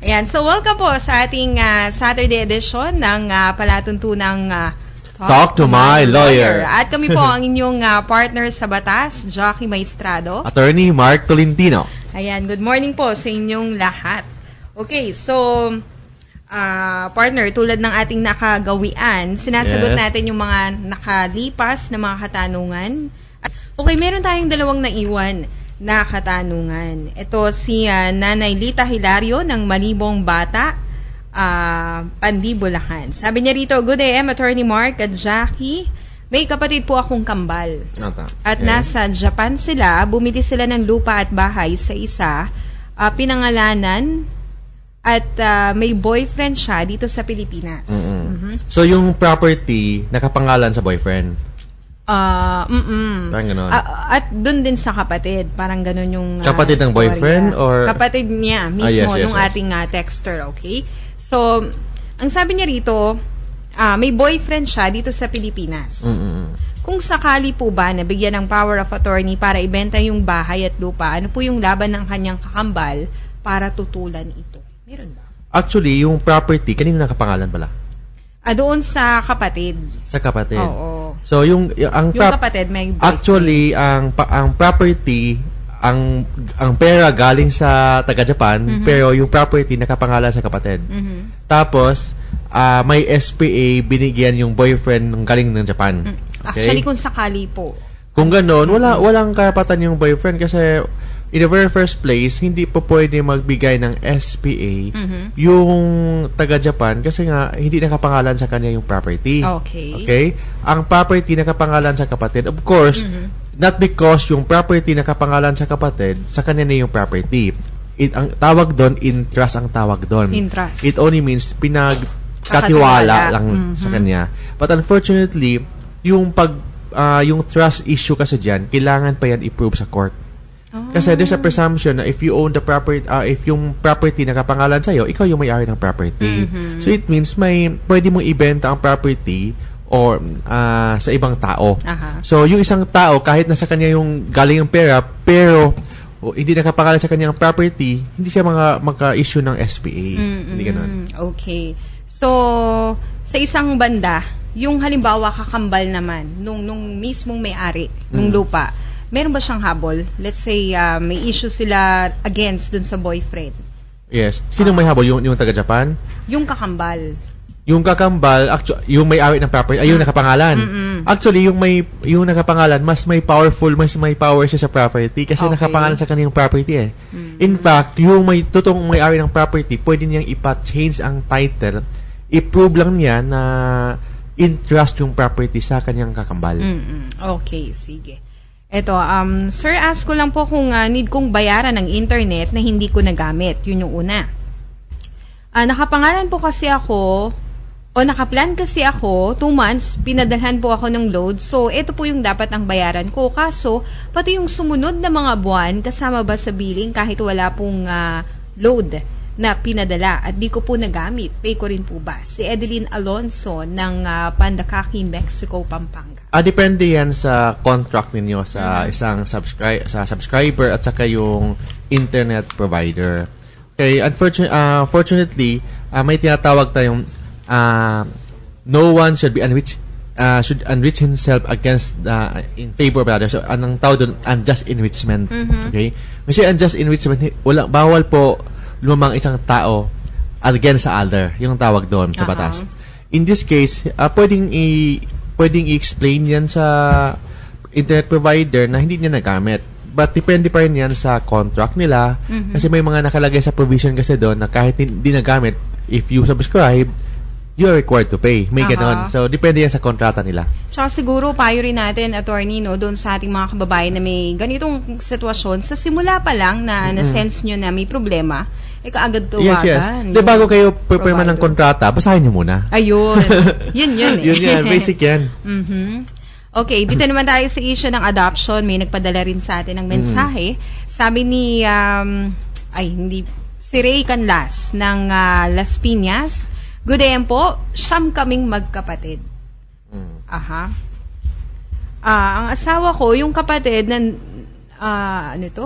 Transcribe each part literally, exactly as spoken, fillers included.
Ayan, so welcome po sa ating uh, Saturday edition ng uh, palatuntunang uh, Talk, Talk to, to My Lawyer. At kami po ang inyong uh, partner sa batas, Jockey Maestrado. Attorney Mark Tolentino. Ayan, good morning po sa inyong lahat. Okay, so uh, partner, tulad ng ating nakagawian, sinasagot yes. natin yung mga nakalipas na mga katanungan. Okay, meron tayong dalawang naiwan na katanungan. Ito si uh, Nanay Lita Hilario ng Malibong Bata, uh, Pandi, Bulacan. Sabi niya rito, good A M, Attorney Mark at Jackie. May kapatid po akong kambal. Ata. At okay. nasa Japan sila, bumili sila ng lupa at bahay sa isa, uh, pinangalanan, at uh, may boyfriend siya dito sa Pilipinas. Mm-hmm. Mm-hmm. So yung property, nakapangalan sa boyfriend? Ah, uh, mm. Parang gano'n. Uh, at doon din sa kapatid, parang gano'n yung uh, kapatid ng boyfriend or kapatid niya mismo, ah, yes, yes, nung yes. ating uh, texter, okay? So, ang sabi niya rito, uh, may boyfriend siya dito sa Pilipinas. Mm-hmm. Kung sakali po ba na bigyan ng power of attorney para ibenta yung bahay at lupa, ano po yung laban ng kanyang kakambal para tutulan ito? Meron ba? Actually, yung property, kanino nakapangalan pala? Ah, doon sa kapatid. Sa kapatid. Oo. So yung yung, ang yung kapatid may actually ang pa, ang property ang ang pera galing sa taga Japan, mm-hmm. pero yung property nakapangalan sa kapatid. Mm-hmm. Tapos uh, may S P A binigyan yung boyfriend ng galing ng Japan. Mm. Okay? Actually kung sakali po. Kung ganoon, wala walang karapatan yung boyfriend kasi in the very first place, hindi po pwede magbigay ng S P A mm-hmm. yung taga-Japan kasi nga hindi nakapangalan sa kanya yung property. Okay. Okay? Ang property nakapangalan sa kapatid. Of course, mm-hmm. not because yung property nakapangalan sa kapatid, sa kanya na yung property. It, ang tawag doon, interest ang tawag doon. Interest. It only means pinagkatiwala lang mm-hmm. sa kanya. But unfortunately, yung pag uh, yung trust issue kasi diyan, kailangan pa yan i-prove sa court. Oh. Kasi there's a presumption na if you own the property, uh, if yung property nakapangalan sa'yo, ikaw yung may-ari ng property. Mm-hmm. So it means may pwede mong ibenta ang property or uh, sa ibang tao. Uh-huh. So yung isang tao, kahit nasa kanya yung galing yung pera, pero oh, hindi nakapangalan sa kanyang property, hindi siya mga magka-issue ng S P A. Mm-hmm. Hindi ganun. Okay. So, sa isang banda, yung halimbawa kakambal naman, nung, nung mismong may-ari, nung mm. lupa, meron ba siyang habol? Let's say, uh, may issue sila against dun sa boyfriend. Yes. Sino uh, may habol? Yung, yung taga-Japan? Yung kakambal. Yung kakambal, actually, yung may-ari ng property, ay yung nakapangalan. Mm-mm. Actually, yung may yung nakapangalan, mas may powerful, mas may power siya sa property kasi okay. nakapangalan sa kanyang property eh. Mm-hmm. In fact, yung may totoong may-ari ng property, pwede niyang ipa-change ang title, i-prove lang niya na interest yung property sa kanyang kakambal. Mm-mm. Okay, sige. Eto, um, sir, ask ko lang po kung uh, need kong bayaran ng internet na hindi ko nagamit. Yun yung una. Uh, nakapangalan po kasi ako, o nakaplan kasi ako, two months, pinadalhan po ako ng load. So, ito po yung dapat ang bayaran ko. Kaso, pati yung sumunod na mga buwan, kasama ba sa billing kahit wala pong uh, load na pinadala at di ko po nagamit. Pay ko rin po ba? Si Edeline Alonso ng uh, Pandakaki, Mexico, Pampanga. Ah, depende yan sa contract ninyo sa mm-hmm. isang subscri- sa subscriber at saka yung internet provider. Okay, unfortunately, uh, fortunately, uh, may tinatawag tayong uh, no one should be enriched uh, should enrich himself against uh, in favor of others. So, anong tawag doon? Unjust enrichment. Mm-hmm. Okay? Kasi unjust enrichment, wala, bawal po lumang isang tao against sa other. Yung tawag doon sa batas. Uh-huh. In this case, uh, pwedeng i pwedeng i-explain yan sa internet provider na hindi niya nagamit. But depende pa rin yan sa contract nila. Mm-hmm. Kasi may mga nakalagay sa provision kasi doon na kahit hindi nagamit, if you subscribe, you are required to pay. May uh-huh. ganon. So, depende yan sa kontrata nila. Tsaka siguro, payo rin natin, attorney, no, doon sa ating mga kababayan na may ganitong sitwasyon, sa simula pa lang na mm-hmm. na-sense nyo na may problema, eh kaagad tuwagan. Yes, yes. De, bago kayo pipirma ng kontrata, basahin nyo muna. Ayun. Yun, yun eh. Yun yan. Basic yan. Mm-hmm. Okay, dito naman tayo sa issue ng adoption. May nagpadala rin sa atin ng mensahe. Mm-hmm. Sabi ni, um, ay, hindi, si Ray Canlas ng uh, Las Piñas. Good day po, siyam kaming magkapatid. Mm. Aha. Ah, ang asawa ko, yung kapatid na, uh, ano to?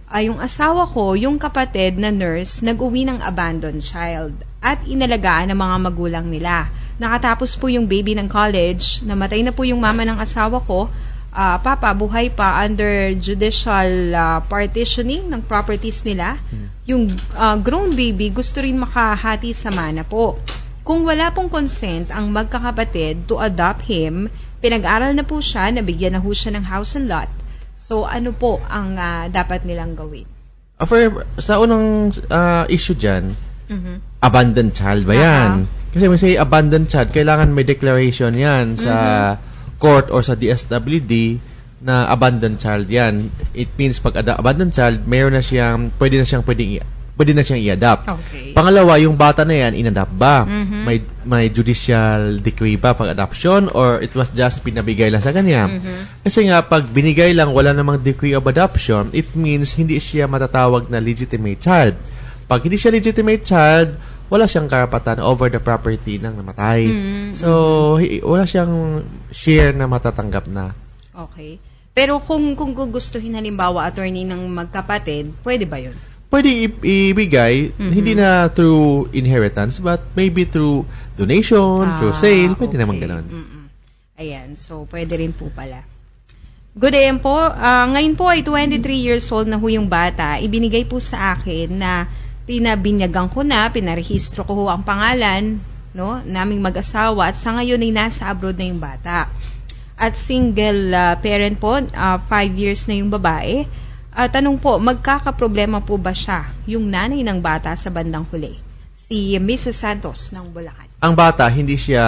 uh, yung asawa ko, yung kapatid na nurse, nag-uwi ng abandoned child at inalagaan ng mga magulang nila. Nakatapos po yung baby ng college, namatay na po yung mama ng asawa ko, uh, papa, buhay pa under judicial uh, partitioning ng properties nila. Hmm. Yung uh, grown baby, gusto rin makahati sa mana po. Kung wala pong consent ang magkakapatid to adopt him, pinag-aral na po siya, nabigyan na po siya ng house and lot. So, ano po ang uh, dapat nilang gawin? Uh, for, sa unang uh, issue dyan, mm-hmm. abandoned child ba yan? Uh-huh. Kasi when say abandoned child, kailangan may declaration yan sa mm-hmm. court or sa D S W D na abandoned child yan. It means pag ad- abandoned child, mayroon na siyang, pwede na siyang pwedeng i- pwede na siyang i-adapt. Okay. Pangalawa, yung bata na yan, in-adapt ba? Mm-hmm. May may judicial decree ba pag adoption or it was just pinabigay lang sa kanya? Mm-hmm. Kasi nga, pag binigay lang, wala namang decree of adoption, it means hindi siya matatawag na legitimate child. Pag hindi siya legitimate child, wala siyang karapatan over the property ng namatay. Mm-hmm. So, hi- wala siyang share na matatanggap na. Okay. Pero kung, kung gugustuhin halimbawa, attorney ng magkapatid, pwede ba yun? Pwede i- ibigay, mm-hmm. hindi na through inheritance, but maybe through donation, ah, through sale, pwede okay. naman ganun. Mm-mm. Ayan, so pwede rin po pala. Good day po. Uh, ngayon po ay twenty-three years old na ho yung bata. Ibinigay po sa akin na pinabinyagan ko na, pinarehistro ko ho ang pangalan, no, naming mag-asawa at sa ngayon ay nasa abroad na yung bata. At single uh, parent po, uh, five years na yung babae. At uh, tanong po, magkakaproblema po ba siya, yung nanay ng bata sa bandang huli? Si Missus Santos ng Bulacan. Ang bata, hindi siya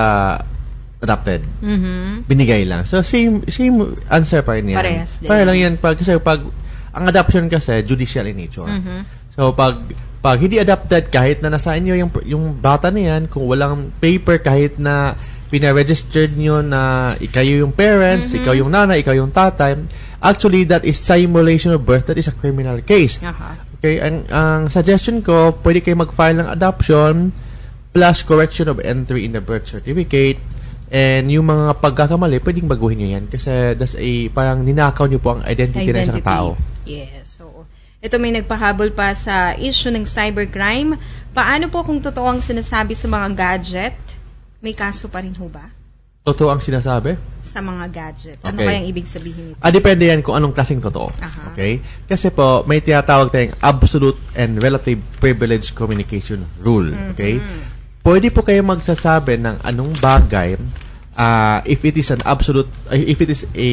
adopted. Mm-hmm. Binigay lang. So, same same answer pa rin yan. Parehas din. Parehas lang yan. Pag, kasi pag, ang adoption kasi, judicial in nature. Mm-hmm. So, pag, pag hindi adopted, kahit na nasa inyo yung, yung bata na yan, kung walang paper, kahit na pina-registered nyo na ikayo yung parents, mm-hmm. ikaw yung nanay, ikaw yung tatay, actually, that is simulation of birth. That is a criminal case. Uh-huh. Okay? Ang, ang suggestion ko, pwede kayo mag-file ng adoption plus correction of entry in the birth certificate. And yung mga pagkakamali, pwedeng baguhin nyo yan. Kasi that's a, parang ninakaw nyo po ang identity, identity. ng isang tao. Yes. So, ito may nagpahabol pa sa issue ng cybercrime. Paano po kung totoo ang sinasabi sa mga gadget? May kaso pa rin ho ba? Totoo ang sinasabi? Sa mga gadget. Ano okay. kayang ibig sabihin nito? Ah, depende yan kung anong klaseng totoo. Uh-huh. Okay? Kasi po, may tinatawag tayong absolute and relative privilege communication rule. Mm-hmm. Okay? Pwede po kayo magsasabi ng anong bagay uh, if it is an absolute, uh, if it is a,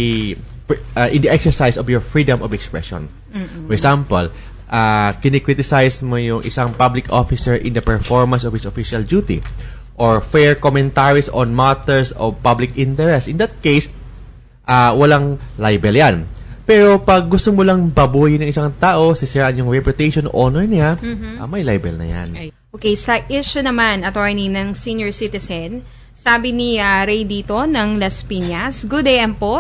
uh, in the exercise of your freedom of expression. Mm-hmm. For example, uh, kinikriticize mo yung isang public officer in the performance of his official duty, or fair commentaries on matters of public interest. In that case, uh, walang libel yan. Pero pag gusto mo lang babuyin ng isang tao, sisiraan yung reputation, honor niya, mm-hmm. uh, may libel na yan. Okay, sa issue naman, attorney ng senior citizen, sabi ni uh, Ray dito ng Las Piñas, good day po.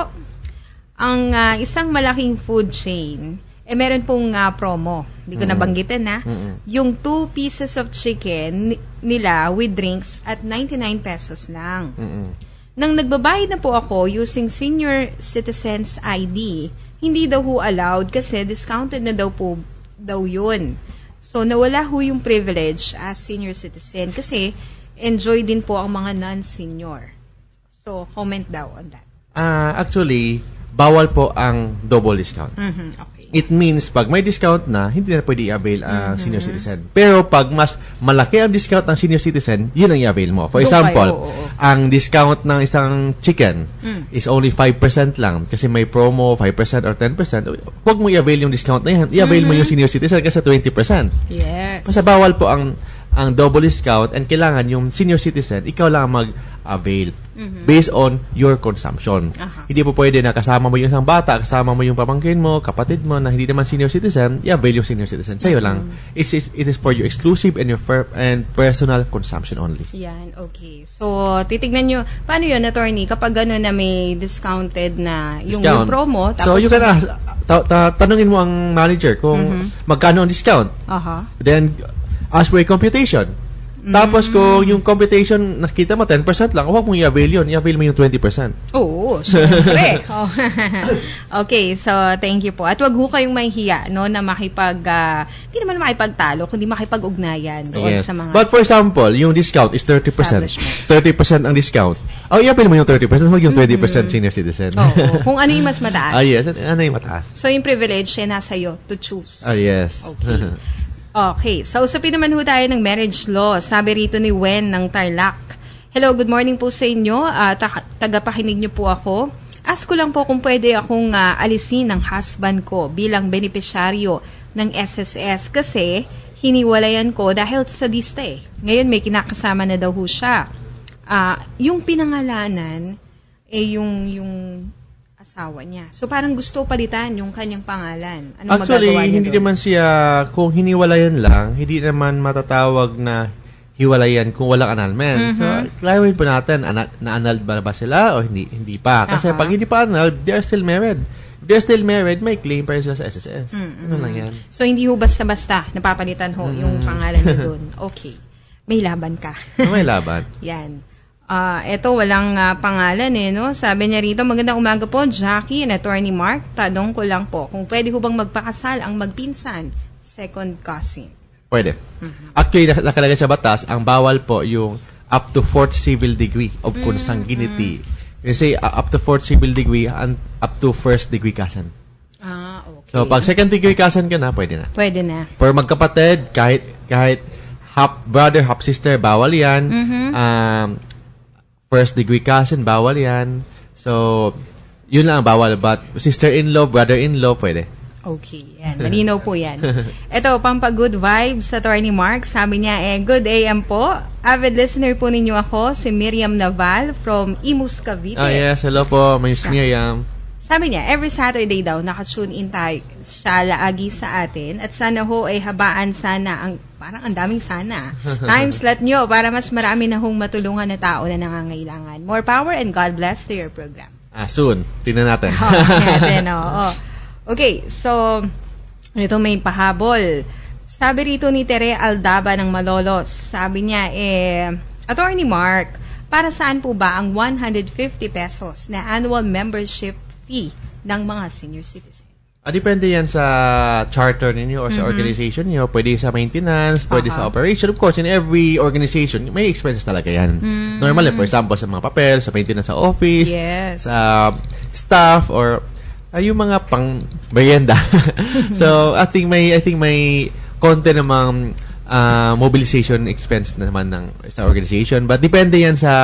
Ang uh, isang malaking food chain, eh meron pong uh, promo. Hindi ko mm-hmm. nabanggitin na. Mm-hmm. Yung two pieces of chicken nila with drinks at ninety-nine pesos lang. Mm-hmm. Nang nagbabayad na po ako using senior citizens I D, hindi daw ho allowed kasi discounted na daw po daw yun. So, nawala ho yung privilege as senior citizen kasi enjoy din po ang mga non-senior. So, comment daw on that. Uh, actually, bawal po ang double discount. Mm-hmm. Okay. It means, pag may discount na, hindi na pwede i-avail ang uh, mm-hmm. senior citizen. Pero pag mas malaki ang discount ng senior citizen, yun ang i-avail mo. For example, okay, oh, oh, oh. ang discount ng isang chicken mm. is only five percent lang. Kasi may promo, five percent or ten percent. Huwag mo i-avail yung discount na yan. I-avail mm-hmm. mo yung senior citizen kasi twenty percent. Yes. Kasi bawal po ang ang double discount and kailangan yung senior citizen, ikaw lang mag-avail mm-hmm. based on your consumption. Uh-huh. Hindi po pwede na kasama mo yung isang bata, kasama mo yung pamangkin mo, kapatid mo na hindi naman senior citizen, i-avail yung senior citizen. Sa'yo mm-hmm. lang. It is, it is for your exclusive and your fir- and personal consumption only. Yan, okay. So, titignan nyo, paano yun, attorney, kapag gano'n na may discounted na yung, yung promo, tapos... So, you can ask, ta- ta- tanungin mo ang manager kung mm-hmm. magkano ang discount. Uh-huh. Then, ask for a computation. Tapos kung yung computation nakita mo ten percent lang, huwag mong i-avail yun. I-avail mo yung twenty percent. Oo, syempre. Oh. Okay, so thank you po. At wag ho kayong mahihiya, no, na makipag, uh, hindi naman makipagtalo, kundi makipag-ugnayan doon Yes. sa mga... But for example, yung discount is thirty percent. thirty percent ang discount. Oh, i-avail mo yung thirty percent, huwag yung twenty percent mm-hmm. senior citizen. Oo, kung ano yung mas mataas. Ah, yes. Ano yung mataas? So, yung privilege, eh, nasa iyo to choose. Ah, yes. Okay. Okay. So, usapin naman ho tayo ng marriage law. Sabi rito ni Wen ng Tarlac. Hello, good morning po sa inyo. Uh, ta- tagapakinig niyo po ako. Ask ko lang po kung pwede akong uh, alisin ng husband ko bilang benepisyaryo ng S S S kasi hiniwalayan ko dahil sa dista eh. Ngayon may kinakasama na daw ho siya. Uh, yung pinangalanan eh yung yung asawa niya. So, parang gusto palitan yung kanyang pangalan. Ano Actually, magagawa niya hindi doon? naman siya, kung hiniwalayan lang, hindi naman matatawag na hiwalayan kung walang annulment. Mm-hmm. So, klayawin po natin, ana- na-annulled ba, ba sila o hindi hindi pa? Kasi uh-huh. pag hindi pa annulled, they are still married. If they are still married, may claim pa rin sila sa S S S. Mm-hmm. Ano lang yan. So, hindi ho basta-basta napapalitan ho mm-hmm. yung pangalan niya doon. Okay. May laban ka. May laban. Yan. Ah, uh, eto walang uh, pangalan eh, no? Sabi niya rito, magandang umaga po, Jackie and Attorney Mark. Tanong ko lang po, kung pwede ho bang magpakasal ang magpinsan, second cousin? Pwede. Mm-hmm. Actually, nakalagay sa batas, ang bawal po yung up to fourth civil degree of mm-hmm. consanguinity. You say, uh, up to fourth civil degree and up to first degree cousin. Ah, okay. So, pag second degree cousin ka na, pwede na. Pwede na. For magkapatid, kahit, kahit half brother, half sister, bawal yan. Mm-hmm. Um, first degree cousin, bawal yan. So, yun lang ang bawal. But sister-in-law, brother-in-law, pwede. Okay, yan. Malinaw po yan. Ito, pampa-good vibes sa Attorney Mark. Sabi niya, eh, good A M po. Avid listener po ninyo ako, si Miriam Naval from Imus, Cavite. Oh, yes. Hello po, Miss Miriam. Sabi niya, every Saturday daw, nakatune in tayo siya laagi sa atin. At sana ho ay habaan sana ang, parang ang daming sana. Time slot nyo para mas marami na hong matulungan na tao na nangangailangan. More power and God bless to your program. Ah, soon. Tingnan natin. Oo, natin, oo. Okay, so, ito may pahabol. Sabi rito ni Tere Aldaba ng Malolos, sabi niya, eh, Attorney Mark, para saan po ba ang one hundred fifty pesos na annual membership fee ng mga senior citizen? Ah, depende yan sa charter ninyo or sa mm-hmm. organization niyo. Pwede sa maintenance, pwede uh-huh. sa operation. Of course, in every organization, may expenses talaga yan. Mm-hmm. Normally, for example, sa mga papel, sa maintenance sa office, yes. sa staff, or uh, yung mga pang merienda. So, I think may, I think may konti namang uh, mobilization expense naman ng sa organization. But depende yan sa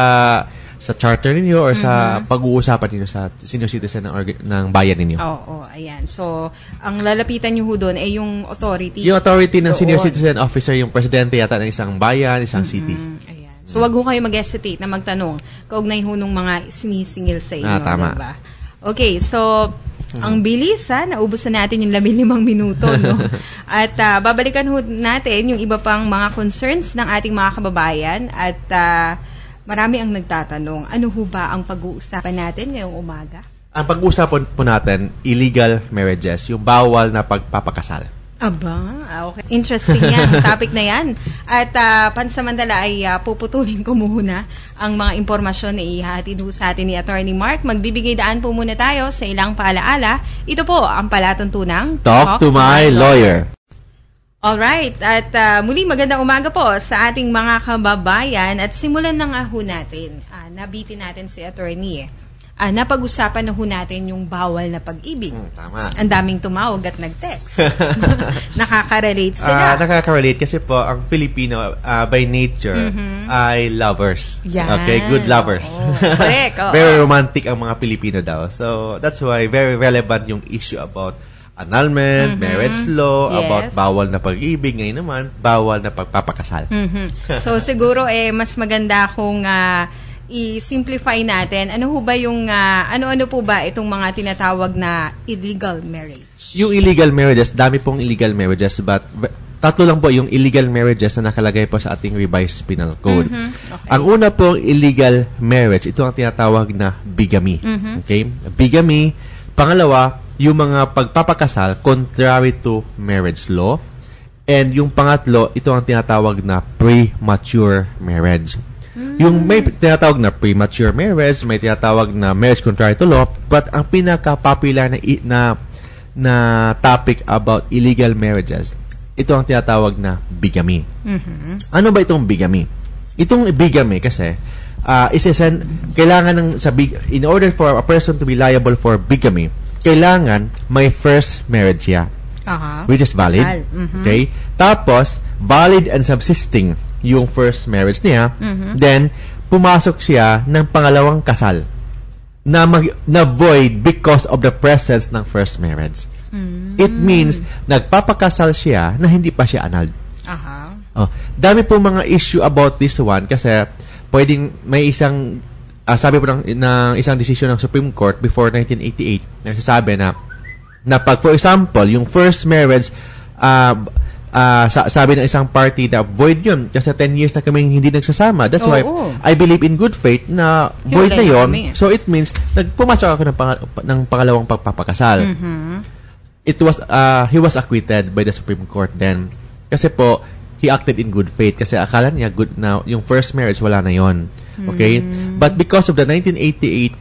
sa charter ninyo or sa mm-hmm. pag-uusapan ninyo sa senior citizen ng, orga- ng bayan ninyo. Oo, oh, oh, ayan. So, ang lalapitan nyo ho doon ay yung authority. Yung authority ng doon. Senior citizen officer, yung presidente yata ng isang bayan, isang mm-hmm. city. Ayan. So, wag ho kayo mag-hesitate na magtanong kaugnay ho nung mga sinisingil sa inyo. Ah, tama. Diba? Okay, so, ang bilis, ha? Naubos na natin yung labing limang minuto, no? At uh, babalikan ho natin yung iba pang mga concerns ng ating mga kababayan at uh, marami ang nagtatanong, ano ho ba ang pag-uusapan natin ngayong umaga? Ang pag-uusapan po natin, illegal marriages, yung bawal na pagpapakasal. Aba, okay. Interesting yan, topic na yan. At uh, pansamantala ay uh, puputulin ko muna ang mga impormasyon na ihatid ho sa atin ni Attorney Mark. Magbibigay daan po muna tayo sa ilang paalaala. Ito po ang palatuntunang Talk, Talk to My Lawyer. Alright, at uh, muli magandang umaga po sa ating mga kababayan at simulan na nga ho natin. Uh, nabitin natin si Attorney. Uh, napag-usapan na ho natin yung bawal na pag-ibig. Hmm, tama. Ang daming tumawag at nag-text. Nakaka-relate sila. Uh, nakaka-relate kasi po ang Filipino uh, by nature mm-hmm. ay lovers. Yan. Okay, good lovers. Oh, correct. Oh, very oh. romantic ang mga Pilipino daw. So that's why very relevant yung issue about annulment, mm-hmm. marriage law, yes. about bawal na pag-ibig. Ngayon naman, bawal na pagpapakasal. Mm-hmm. So siguro eh mas maganda kung uh, i-simplify natin. Ano ho ba yung uh, ano-ano po ba itong mga tinatawag na illegal marriage? Yung illegal marriages, dami pong illegal marriages, but tatlo lang po yung illegal marriages na nakalagay po sa ating revised penal code. Mm-hmm. Okay. Ang una pong illegal marriage, ito ang tinatawag na bigamy. Mm-hmm. Okay? Bigamy. Pangalawa, yung mga pagpapakasal contrary to marriage law. And yung pangatlo, ito ang tinatawag na premature marriage. Mm. Yung may tinatawag na premature marriage, may tinatawag na marriage contrary to law, but ang pinaka-popular na, na, na topic about illegal marriages, ito ang tinatawag na bigamy. Mm-hmm. Ano ba itong bigamy? Itong bigamy kasi, uh, isesen, kailangan ng, sa big, in order for a person to be liable for bigamy, kailangan may first marriage siya. Uh-huh. Which is valid. Mm-hmm. Okay? Tapos, valid and subsisting yung first marriage niya. Mm-hmm. Then, pumasok siya ng pangalawang kasal na, mag, na void because of the presence ng first marriage. Mm-hmm. It means, nagpapakasal siya na hindi pa siya annulled. Uh-huh. Oh, dami po mga issue about this one kasi pwedeng may isang, uh, sabi po ng, ng isang decision ng Supreme Court before nineteen eighty-eight na nagsasabi na na pag, for example, yung first marriage, uh, uh, sa, sabi ng isang party na void yun kasi ten years na kaming hindi nagsasama. That's oh, why oh. I believe in good faith na void na yun. Kami. So, it means, nagpumasok ako ng, pang- ng pangalawang pagpapakasal. Mm-hmm. It was, uh, he was acquitted by the Supreme Court then. Kasi po, he acted in good faith kasi akala niya good na yung first marriage, wala na yun. Okay? Mm-hmm. But because of the nineteen eighty-eight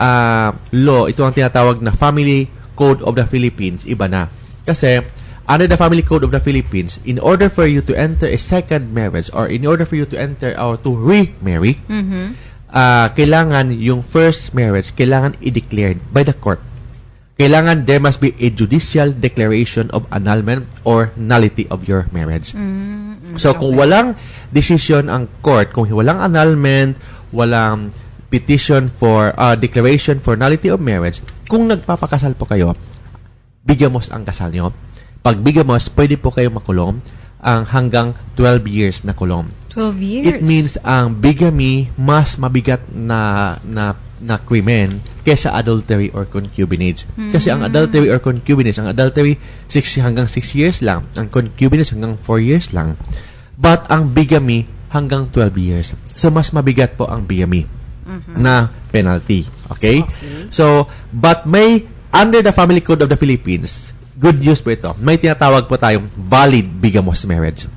uh, law, ito ang tinatawag na Family Code of the Philippines, iba na. Kasi, under the Family Code of the Philippines, in order for you to enter a second marriage or in order for you to enter or to remarry, mm-hmm. uh, kailangan yung first marriage, kailangan i-declared by the court. Kailangan there must be a judicial declaration of annulment or nullity of your marriage. Mm-hmm. So, okay. Kung walang decision ang court, kung walang annulment, walang petition for uh, declaration for nullity of marriage, kung nagpapakasal po kayo, bigamos ang kasal nyo. Pag bigamos, pwede po kayo makulong ang hanggang twelve years na kulong. twelve years? It means ang bigamy mas mabigat na na na krimen kaysa adultery or concubinage. Mm-hmm. Kasi ang adultery or concubinage, ang adultery six hanggang six years lang, ang concubinage hanggang four years lang. But ang bigamy hanggang twelve years. So mas mabigat po ang bigamy. Mm-hmm. Na penalty. Okay? Okay? So, but may, under the Family Code of the Philippines, good news po ito, may tinatawag po tayong valid bigamous marriage.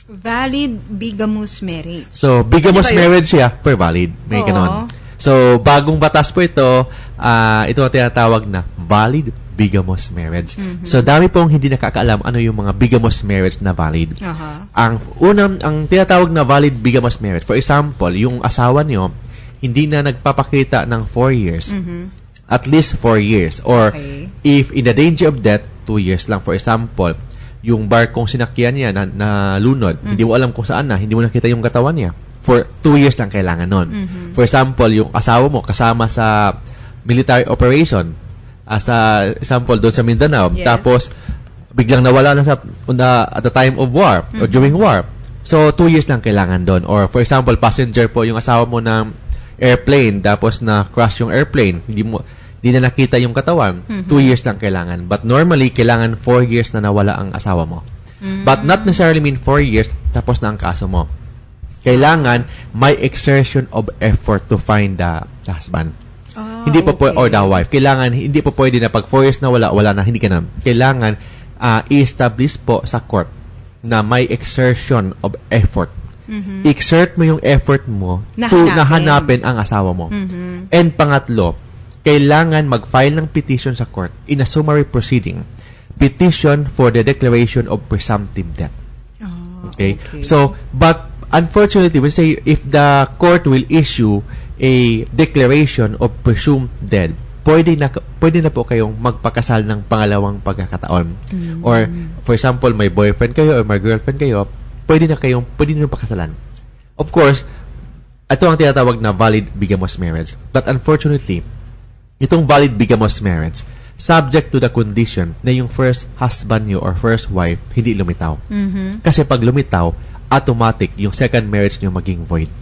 Valid bigamous marriage. So, bigamous marriage siya, per valid. May ganon. So, bagong batas po ito, uh, ito ang tinatawag na valid bigamous marriage. Mm-hmm. So, dami pong hindi nakakaalam ano yung mga bigamous marriage na valid. Uh-huh. Ang unang, ang tinatawag na valid bigamous marriage, for example, yung asawa niyo, hindi na nagpapakita ng four years. Mm-hmm. At least four years. Or, okay. If in the danger of death, two years lang. For example, yung barkong sinakyan niya na, na lunod, mm-hmm. hindi mo alam kung saan na, hindi mo nakita yung katawan niya. For two years lang kailangan nun. Mm-hmm. For example, yung asawa mo kasama sa military operation, as a example, doon sa Mindanao, yes. Tapos, biglang nawala na sa, na, at the time of war, mm-hmm. or during war. So, two years lang kailangan doon. Or, for example, passenger po yung asawa mo ng airplane, tapos na crash yung airplane, hindi mo hindi na nakita yung katawan, mm-hmm. two years lang kailangan. But normally, kailangan four years na nawala ang asawa mo. Mm-hmm. But not necessarily mean four years, tapos na ang kaso mo. Kailangan may exertion of effort to find the husband. Oh, hindi po okay. po, or the wife. Kailangan, hindi po pwede na pag four years na wala, wala na, hindi ka na. Kailangan, uh, i-establish po sa court na may exertion of effort. Mm-hmm. Exert mo yung effort mo to nahanapin ang asawa mo. Mm-hmm. And pangatlo, kailangan mag-file ng petition sa court in a summary proceeding. Petition for the declaration of presumptive death. Oh, okay? okay? So, but unfortunately, we say if the court will issue a declaration of presumed death, pwede na, pwede na po kayong magpakasal ng pangalawang pagkakataon. Mm-hmm. Or, for example, may boyfriend kayo or may girlfriend kayo, pwede na kayong, pwede nyo pakasalan. Of course, ito ang tinatawag na valid bigamous marriage. But unfortunately, itong valid bigamous marriage, subject to the condition na yung first husband nyo or first wife hindi lumitaw. Mm-hmm. Kasi pag lumitaw, automatic yung second marriage nyo maging void.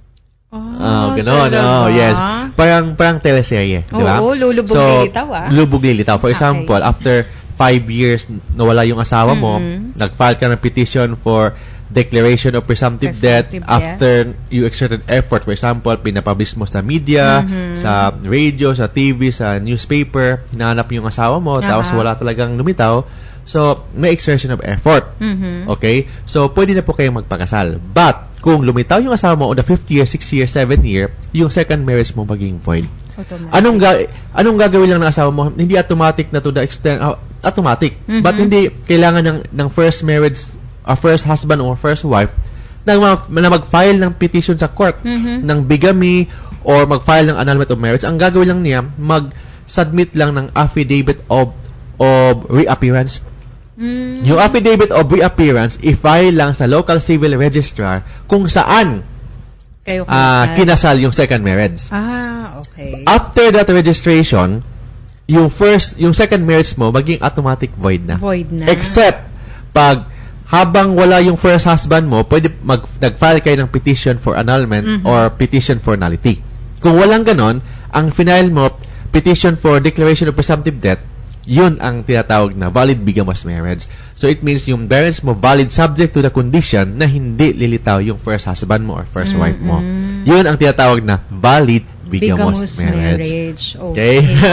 Oh, oh gano'n. Oh, yes. Parang, parang teleserye. Oo, diba? lulubog so, lilitaw ah. Lulubog lilitaw. For example, okay. After five years nawala yung asawa mo, mm-hmm. nag-file ka ng petition for declaration of presumptive, presumptive death, death after you exerted effort. For example, pinapublish mo sa media, mm-hmm. sa radio, sa T V, sa newspaper, hinahanap yung asawa mo, uh-huh. tapos wala talagang lumitaw. So, may exertion of effort. Mhm. Okay? So, pwede na po kayong magpakasal. But, kung lumitaw yung asawa mo on the fifth year, sixth year, seventh year, yung second marriage mo maging void. Automatic. Anong ga- anong gagawin lang ng asawa mo? Hindi automatic na to the extent uh, automatic. Mhm. But hindi kailangan ng ng first marriage, uh, first husband or first wife na, mag- na mag-file ng petition sa court Mhm. ng bigamy or mag-file ng annulment of marriage. Ang gagawin lang niya, mag-submit lang ng affidavit of of reappearance. Mm. Yung affidavit of reappearance, i-file lang sa local civil registrar kung saan Kayo ah, kinasal yung second marriage. Ah, okay. After that registration, yung first, yung second marriage mo, maging automatic void na. Void na. Except, pag habang wala yung first husband mo, pwede mag, nag-file kayo ng petition for annulment Mhm. or petition for nullity. Kung walang ganon, ang final mo, petition for declaration of presumptive death, yun ang tinatawag na valid bigamous marriage. So, it means yung marriage mo valid subject to the condition na hindi lilitaw yung first husband mo or first wife mo. Yun ang tinatawag na valid bigamous, Bigamous marriage. marriage. Okay?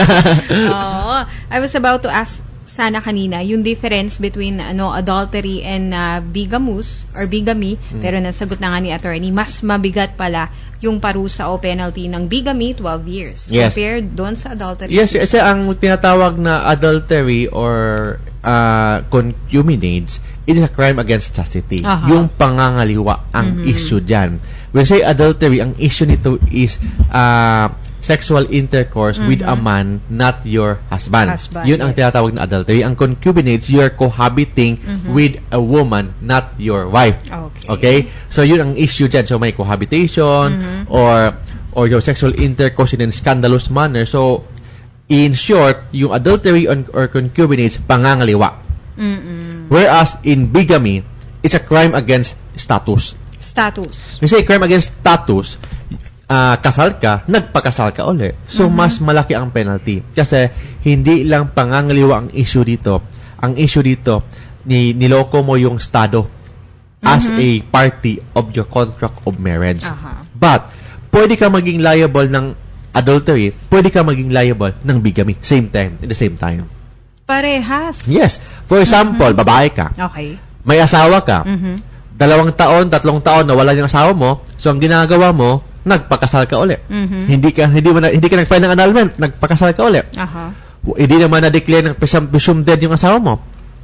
Oo. I was about to ask sana kanina yung difference between ano adultery and uh, bigamous or bigamy, Hmm. pero nasagot na nga ni attorney, mas mabigat pala yung parusa o penalty ng bigamy, twelve years. Yes. Compared doon sa adultery. Yes, kasi ang tinatawag na adultery or uh, concubinage, it is a crime against chastity. Aha. Yung pangangaliwa ang issue dyan. When say adultery, ang issue nito is uh, sexual intercourse with a man, not your husband. Husband, Yun ang yes. tinatawag na adultery. Ang concubinage, you're cohabiting with a woman, not your wife. Okay. Okay? So, yun ang issue dyan. So, may cohabitation or or your sexual intercourse in a scandalous manner. So, in short, yung adultery on, or concubinage, pangangaliwa. Mm-mm. Whereas, in bigamy, it's a crime against status. Status. Kasi crime against status, ah, kasal ka, nagpakasal ka ulit. So, mas malaki ang penalty. Kasi, hindi lang pangangaliwa ang issue dito. Ang issue dito, ni niloko mo yung estado as a party of your contract of marriage. Aha. But, pwede ka maging liable ng adultery, pwede ka maging liable ng bigamy. Same time, at the same time. Parehas. Yes. For example, babae ka, Okay. may asawa ka, Mhm. dalawang taon, tatlong taon na wala yung asawa mo, so ang ginagawa mo, nagpakasal ka ulit. Mhm. Hindi ka hindi mo na, hindi ka nag-file ng annulment, nagpakasal ka ulit. Aha. W- Hindi naman na-declare ng presum- presumed dead yung asawa mo.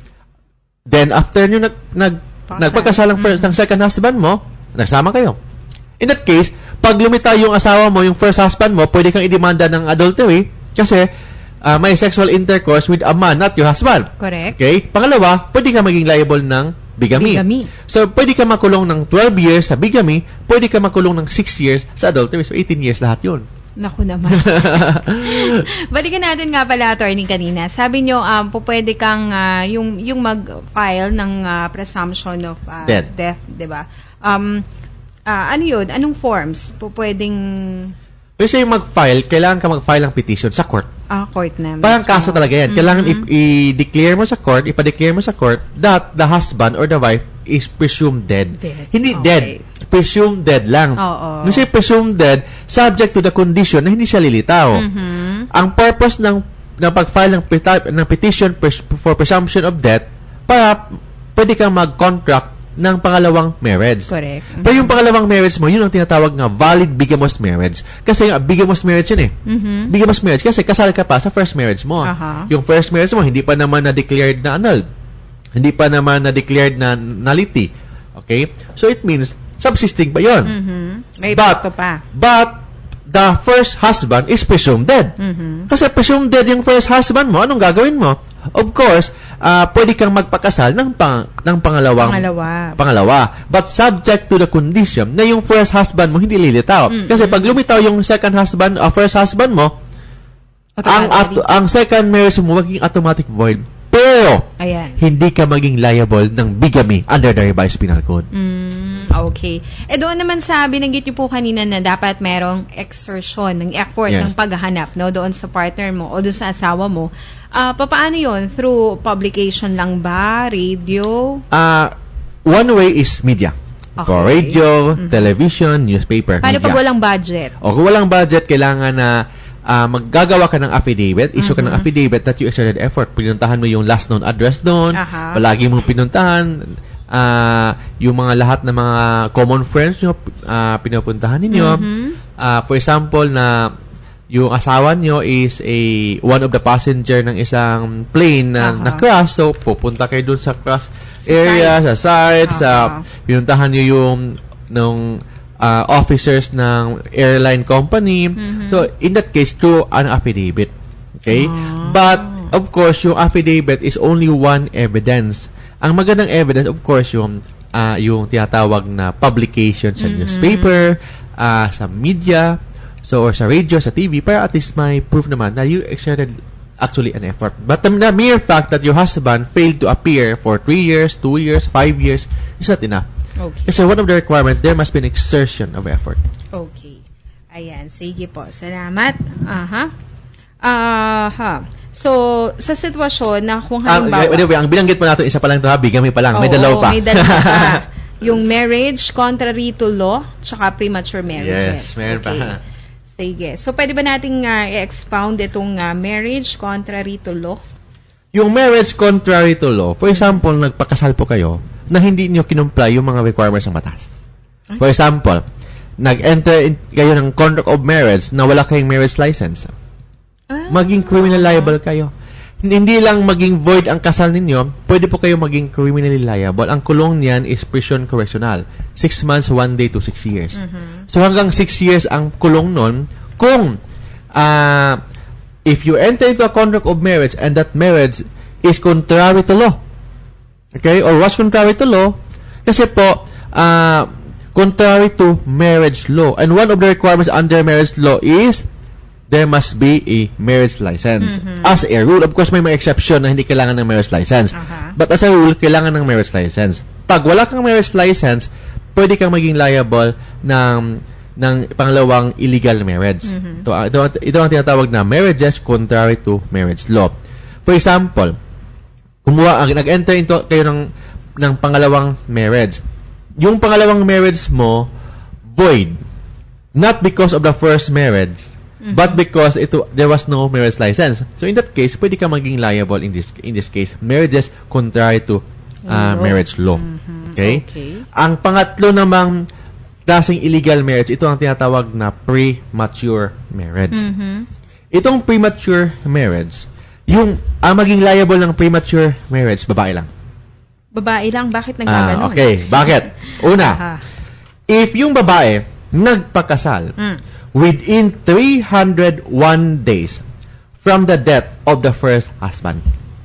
Then after nyo nag, nag Pakasal. nagpakasal ng first ng second husband mo, nagsama kayo. In that case, pag lumitaw yung asawa mo, yung first husband mo, pwede kang idemanda ng adultery kasi ah, may sexual intercourse with a man, not your husband. Correct. Okay? Pangalawa, pwede ka maging liable ng bigamy. Bigamy. So, pwede ka makulong ng twelve years sa bigamy, pwede ka makulong ng six years sa adultery. So, eighteen years lahat yun. Naku naman. Balikan natin nga pala, attorney, kanina. Sabi nyo, um, po pwede kang, ah, yung, yung mag-file ng ah, presumption of ah, Death. death, di ba? Um, ah, ano yun? Anong forms po pwedeng Kasi yung mag-file, kailangan ka mag-file ng petition sa court. ah, court na? Parang mismo? kaso talaga yan. Kailangan i- i-declare mo sa court, ipa-declare mo sa court that the husband or the wife is presumed dead. Dead. Hindi Okay. dead. Presumed dead lang. Oo. Kasi presumed dead, subject to the condition na hindi siya lilitaw. Mhm. Ang purpose ng, ng pag-file ng, peti- ng petition pres- for presumption of death, para pwede kang mag-contract ng pangalawang marriage. Correct. Mhm. Pero yung pangalawang marriage mo, yun ang tinatawag nga valid bigamous marriage. Kasi nga, bigamous marriage yun eh. Mhm. Bigamous marriage kasi kasal ka pa sa first marriage mo. Aha. Yung first marriage mo, hindi pa naman na-declared na annulled. Hindi pa naman na-declared na nullity. Okay? So, it means, subsisting pa yun. Mhm. May But, epekto pa. but, the first husband is presumed dead. Mhm. Kasi presumed dead yung first husband mo, anong gagawin mo? Of course, ah pwede kang magpakasal ng, pang, ng pangalawang Pangalawa. pangalawa. But subject to the condition na yung first husband mo hindi lilitaw. Mm-hmm. Kasi pag lumitaw yung second husband o first husband mo, ang Automatically. ato, ang second marriage mo magiging automatic void. Pero, Ayan. hindi ka maging liable ng bigamy under the revised penal code. Mm, okay. Eh doon naman sa binanggit niyo po kanina na dapat merong exertion, ng effort, Yes. ng paghahanap no, doon sa partner mo o doon sa asawa mo. Ah, papaano yon? Through publication lang ba? Radio? Ah, one way is media. For Okay. radio, television, newspaper, Paano media. pag walang budget? O kung walang budget, kailangan na uh, maggagawa ka ng affidavit, issue mm-hmm. ka ng affidavit that you exerted effort. Pinuntahan mo yung last known address doon, uh-huh. palagi mong pinuntahan, uh, yung mga lahat ng mga common friends nyo, uh, pinupuntahan ninyo. Mm-hmm. Uh, for example, na yung asawa nyo is a one of the passenger ng isang plane na, uh-huh. na crash, so pupunta kayo dun sa crash area, sa site, uh-huh. sa pinuntahan nyo yung nung uh, officers ng airline company. Mm-hmm. So, in that case, through an affidavit. Okay? Uh-huh. But, of course, yung affidavit is only one evidence. Ang magandang evidence, of course, yung uh, yung tinatawag na publication sa mm-hmm. newspaper, uh, sa media, so, or sa radio, sa T V, para at least may proof naman na you exerted actually an effort. But the, the mere fact that your husband failed to appear for three years, two years, five years, is not enough. Okay. Kasi one of the requirements, there must be an exertion of effort. Okay. Ayan. Sige po. Salamat. Aha. Aha. So, sa sitwasyon na kung halimbawa... Uh, anyway, ang binanggit pa natin, isa pa lang ito ha, bigami pa lang. Oh, may dalaw pa. may dalaw pa. Yung marriage contrary to law, tsaka premature marriages. Yes, meron okay. pa. Sige. So, pwede ba nating uh, i-expound itong uh, marriage contrary to law? Yung marriage contrary to law, for example, nagpakasal po kayo na hindi nyo kinumply yung mga requirements ng batas. For example, nag-enter in kayo ng contract of marriage na wala kayong marriage license. Maging criminal liable kayo. Hindi lang maging void ang kasal ninyo, pwede po kayo maging criminally liable. Ang kulong niyan is prison correctional. Six months, one day to six years. Mm-hmm. So hanggang six years ang kulong nun kung uh, if you enter into a contract of marriage and that marriage is contrary to law. Okay? Or was contrary to law. Kasi po, uh, contrary to marriage law. And one of the requirements under marriage law is there must be a marriage license. Mm-hmm. As a rule, of course, may mga exception na hindi kailangan ng marriage license. Uh-huh. But as a rule, kailangan ng marriage license. Pag wala kang marriage license, pwede kang maging liable ng ng pangalawang illegal marriage. Mm-hmm. Ito, ito, ito ang tinatawag na marriages contrary to marriage law. For example, kumuha, nag-enter into kayo ng, ng pangalawang marriage. Yung pangalawang marriage mo, void. Not because of the first marriage, mm-hmm. but because ito there was no marriage license. So in that case, pwede ka maging liable in this in this case. Marriages contrary to uh, marriage law. Mm-hmm. Okay? Okay? Ang pangatlo namang klaseng illegal marriage, ito ang tinatawag na premature marriage. Mm-hmm. Itong premature marriage, yung ang maging liable ng premature marriage, babae lang. Babae lang? Bakit nagkaganon? Ah, okay. Bakit? Una, if yung babae nagpakasal mm. within three hundred one days from the death of the first husband.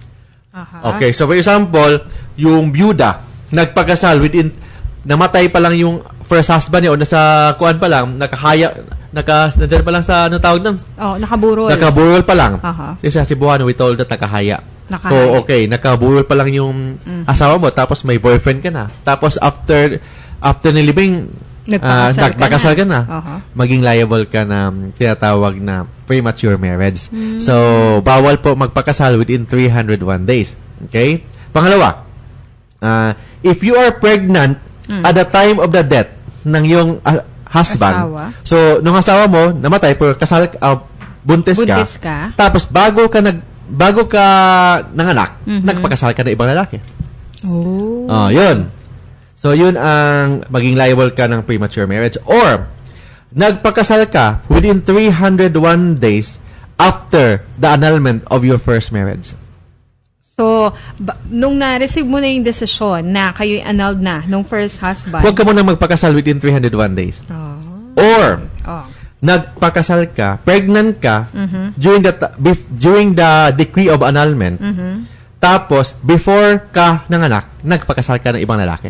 Aha. Okay. So, for example, yung byuda, nagpakasal within, namatay pa lang yung first husband niya o nasa kuan pa lang, nakahaya, naka, nandiyan pa lang sa, anong tawag nun? Oh, nakaburol. Nakaburol pa lang. Aha. Kasi sa Cebuano, we told that nakahaya. Nakahaya. So, okay, nakaburol pa lang yung mm. asawa mo, tapos may boyfriend ka na. Tapos, after, after nilibing, nagpakasal, uh, nagpakasal ka na, ka na. Uh-huh. maging liable ka na tinatawag na premature marriage. Mm. So, bawal po magpakasal within three hundred one days. Okay? Pangalawa, uh, if you are pregnant mm. at the time of the death ng iyong uh, husband, asawa. So, nung asawa mo, namatay, pero kasal, uh, buntis, buntis ka, ka, tapos bago ka nag, bago ka nanganak, mm-hmm. nagpakasal ka na ibang lalaki. Oh. Oh, yun. So, yun ang maging liable ka ng premature marriage. Or, nagpakasal ka within three hundred one days after the annulment of your first marriage. So, ba- nung na-receive mo na yung desisyon na kayo'y annulled na nung first husband, huwag ka muna magpakasal within three hundred one days. Oh. Or, oh. nagpakasal ka, pregnant ka, mm-hmm. during the bef- during the decree of annulment, mm-hmm. tapos, before ka nanganak, nagpakasal ka ng ibang lalaki.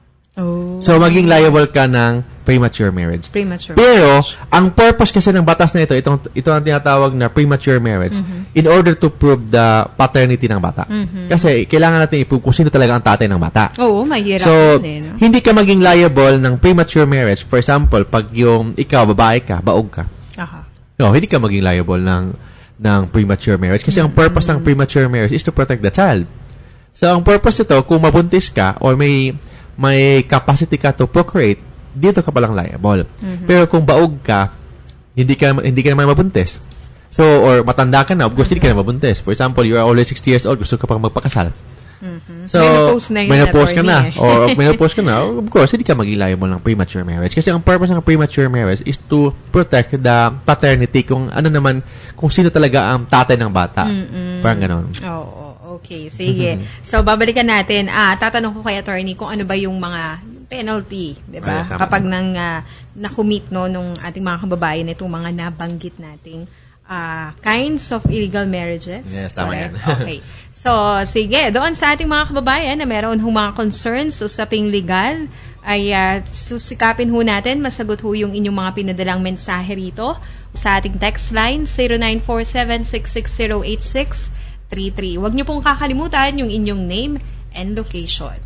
Oh. So, maging liable ka ng premature marriage. Premature Pero, marriage. ang purpose kasi ng batas na ito, itong, ito ang tinatawag na premature marriage, mm-hmm. in order to prove the paternity ng bata. Mm-hmm. Kasi, kailangan natin i-prove kung sino talaga ang tatay ng bata. Oo, mahirap. So, din, no? hindi ka maging liable ng premature marriage. For example, pag yung ikaw, babae ka, baog ka. Aha. No, hindi ka maging liable ng, ng premature marriage. Kasi mm-hmm. ang purpose ng premature marriage is to protect the child. So, ang purpose nito, kung mabuntis ka or may may capacity ka to procreate, dito ka palang liable. Mm-hmm. Pero kung baog ka, hindi ka hindi ka naman mabuntis, So, or matanda ka na, of course, mm-hmm. hindi ka na mabuntis. For example, you are already sixty years old, gusto ka pang magpakasal. Mm-hmm. So, menopause na yun. Menopause ka na. Eh. Or menopause ka na, of course, hindi ka maging liable ng premature marriage. Kasi ang purpose ng premature marriage is to protect the paternity kung ano naman, kung sino talaga ang tatay ng bata. Mm-hmm. Parang ganon. Oo. Oh, oh, okay, sige. Mm-hmm. So, babalikan natin. Ah, tatanong ko kay attorney kung ano ba yung mga penalty, di ba? Ay, kapag nang uh, nakumit no nung ating mga kababayan itong mga nabanggit nating Uh, kinds of illegal marriages. Yes, tama yan. Okay. So, sige, doon sa ating mga kababayan na meron hong mga concerns usaping legal, ay uh, susikapin ho natin, masagot ho yung inyong mga pinadalang mensahe rito sa ating text line, zero nine four seven, six six zero, eight six three three. Huwag niyo pong kakalimutan yung inyong name and location.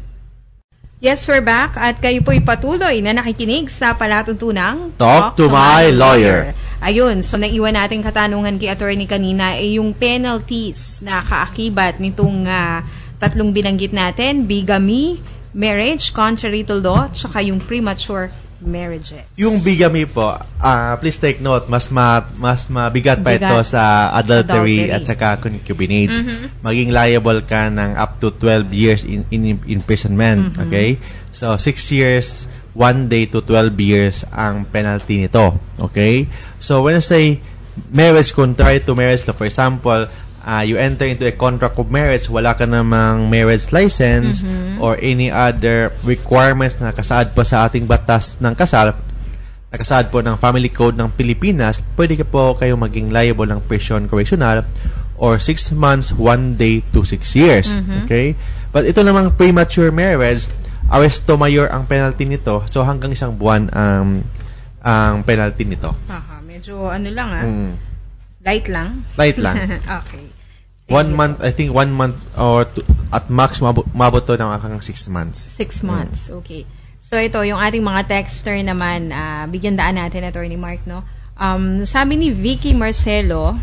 Yes, we're back at kayo po'y patuloy na nakikinig sa palatuntunang Talk, Talk to, to My Lawyer. Ayun, so naiwan natin katanungan kay attorney kanina ay yung penalties na kaakibat nitong uh, tatlong binanggit natin, bigamy, marriage, contrary to law, tsaka yung premature marriages. Yung bigamy po, uh, please take note, mas ma, mas mabigat pa Bigat. ito sa adultery, Adultery. at saka concubinage. Mm-hmm. Maging liable ka ng up to twelve years in, in imprisonment. Mm-hmm. Okay? So, six years, one day to twelve years ang penalty nito. Okay? So, when I say marriage contrary to marriage law, for example, uh, you enter into a contract of marriage, wala ka namang marriage license mm-hmm. or any other requirements na nakasaad pa sa ating batas ng kasal, nakasaad po ng Family Code ng Pilipinas, pwede ka po kayo maging liable ng prison correctional or six months, one day to six years. Mm-hmm. Okay? But ito namang premature marriage, arresto mayor ang penalty nito. So, hanggang isang buwan ang um, ang penalty nito. Aha, medyo ano lang ah. Mm. Light lang? Light lang. Okay. Sige. One month, I think one month or two, at max mabot, mabot to ng hanggang six months. Six months, mm. Okay. So, ito, yung ating mga texter naman, uh, bigyan daan natin, Attorney Mark, no? Um, sabi ni Vicky Marcelo,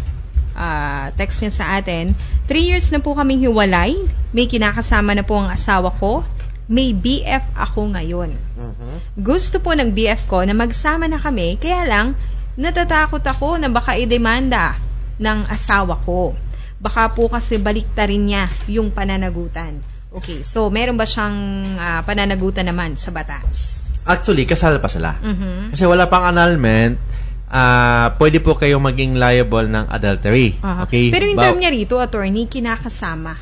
uh, text niya sa atin, three years na po kaming hiwalay, may kinakasama na po ang asawa ko, may B F ako ngayon. Mm-hmm. Gusto po ng B F ko na magsama na kami, kaya lang, natatakot ako na baka idemanda ng asawa ko. Baka po kasi baliktarin niya yung pananagutan. Okay, so meron ba siyang uh, pananagutan naman sa batas? Actually, kasal pa sila. Mm-hmm. Kasi wala pang annulment, uh, pwede po kayo maging liable ng adultery. Uh-huh. Okay? Pero yung ba- term niya rito, attorney, kinakasama.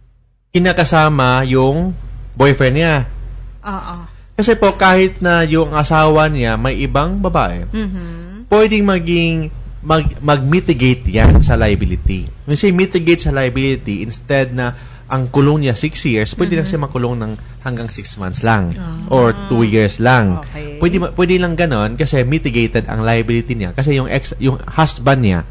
Kinakasama yung boyfriend niya. Oo. Kasi po, kahit na yung asawa niya may ibang babae, mm-hmm. pwedeng maging mag, mag-mitigate yan sa liability. When say mitigate sa liability, instead na ang kulong niya six years, pwede mm-hmm. lang siya makulong ng hanggang six months lang uh-huh. or two years lang. Okay. Pwede, pwede lang ganon kasi mitigated ang liability niya. Kasi yung ex, yung husband niya,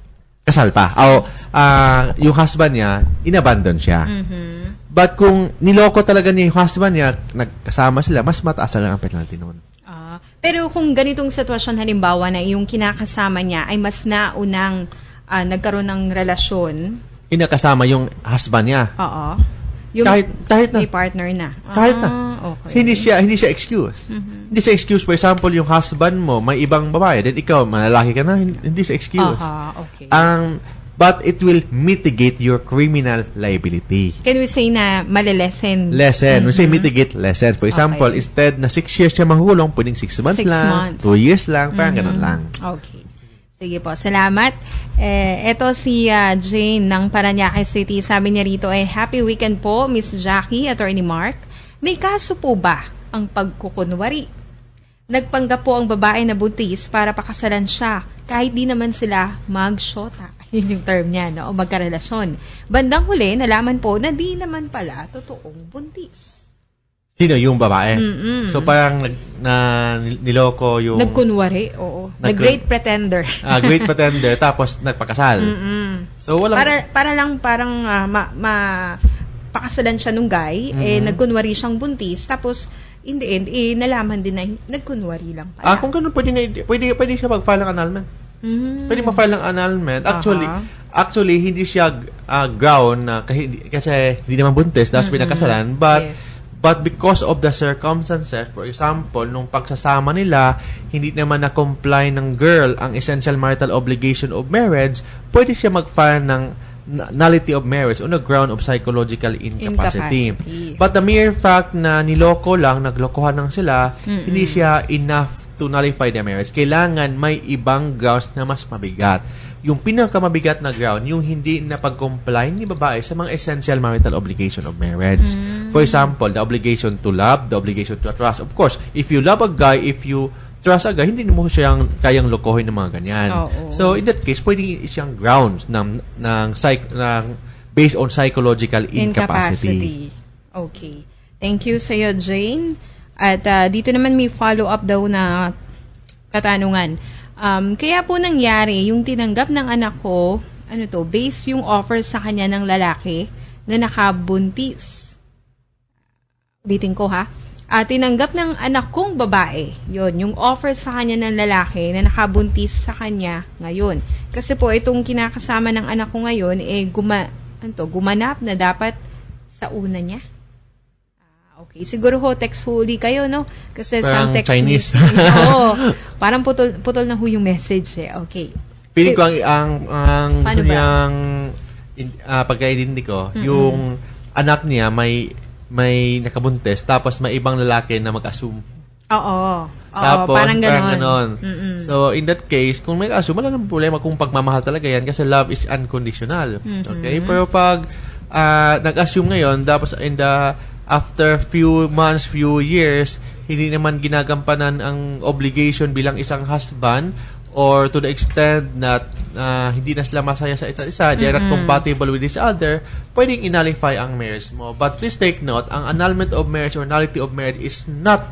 kasal pa. O, uh, yung husband niya, inabandon siya. Mm-hmm. But kung niloko talaga ni yung husband niya, nagkasama sila, mas mataas na lang ang penalty noon. Ah, pero kung ganitong sitwasyon halimbawa na yung kinakasama niya ay mas naunang uh, nagkaroon ng relasyon. Inakasama yung husband niya. Oo. Yung kahit, kahit na. may partner na. Kahit ah, na. Okay. Hindi siya, hindi siya excuse. Mm-hmm. Hindi siya excuse. For example, yung husband mo, may ibang babae, then ikaw, malalaki ka na, hindi siya excuse. Aha, okay. Ang, but it will mitigate your criminal liability. Can we say na malilesen? Lessen. Mm-hmm. We say mitigate, lessen. For example, okay. instead na six years siya mahulong, pwedeng six months six lang, months. two years lang, parang mm-hmm. ganun lang. Okay. Sige po, salamat. Eh, ito si uh, Jane ng Parañaque City. Sabi niya rito, eh, happy weekend po, Miss Jackie, Attorney Mark. May kaso po ba ang pagkukunwari? Nagpanggap po ang babae na buntis para pakasalan siya kahit di naman sila mag-shota. Yun yung term niya, no? O magkarelasyon. Bandang huli, nalaman po na di naman pala totoong buntis. Sino? Yung babae? Mm-mm. So, parang nag, na, niloko yung... Nagkunwari, oo. Nag- The Great Pretender. uh, Great Pretender, tapos nagpakasal. Mm-mm. So, walang... Para, para lang parang uh, ma, ma, pakasalan siya nung guy, mm-hmm. eh, nagkunwari siyang buntis, tapos in the end, eh, nalaman din na nagkunwari lang pala. Ah, kung ganun, pwede, na, pwede, pwede siya mag-file ng annulment. Mm-hmm. Pwede ma-file ng annulment. Actually, uh-huh. actually hindi siya uh, ground na, kasi, kasi hindi naman buntis, tapos mm-hmm. pinakasalan, but yes. But because of the circumstances, for example, nung pagsasama nila, hindi naman na-comply ng girl ang essential marital obligation of marriage, pwede siya mag-file ng nullity of marriage on the ground of psychological incapacity. incapacity. But the mere fact na niloko lang, naglokohan lang sila, Mm-mm. hindi siya enough to nullify the marriage. Kailangan may ibang grounds na mas mabigat. Yung pinakamabigat na ground, yung hindi na pag-comply ni babae sa mga essential marital obligation of marriage. Mm. For example, the obligation to love, the obligation to trust. Of course, if you love a guy, if you trust a guy, hindi mo siyang kayang lokohin ng mga ganyan. Oh, oh. So, in that case, pwede siyang grounds ng, ng, psych, ng based on psychological incapacity. incapacity. Okay. Thank you sa'yo, Jane. At uh, dito naman may follow-up daw na katanungan. Um, kaya po nangyari, yung tinanggap ng anak ko, ano to, based yung offer sa kanya ng lalaki na nakabuntis. Ulitin ko ha. Uh, tinanggap ng anak kong babae, yon yung offer sa kanya ng lalaki na nakabuntis sa kanya ngayon. Kasi po itong kinakasama ng anak ko ngayon, eh, guma, ano to, gumanap na dapat sa una niya. Okay, siguro ho, text huli kayo, no? Kasi parang some text Chinese. Oo, parang putol, putol na ho yung message eh. Okay. Piling ko ang, ang, ang gusto ba? niyang uh, pagkaintindi ko, mm-hmm. yung anak niya may may nakabuntes, tapos may ibang lalaki na mag-assume. Oo. Oo, tapos, parang ganon. Parang ganon. So, in that case, kung may assume, wala nang problema kung pagmamahal talaga yan kasi love is unconditional. Mm-hmm. Okay? Pero pag uh, nag-assume ngayon, tapos in the after few months, few years, hindi naman ginagampanan ang obligation bilang isang husband or to the extent that uh, hindi na sila masaya sa isa't isa, they are not compatible with each other, pwedeng innullify ang marriage mo. But please take note, ang annulment of marriage or nullity of marriage is not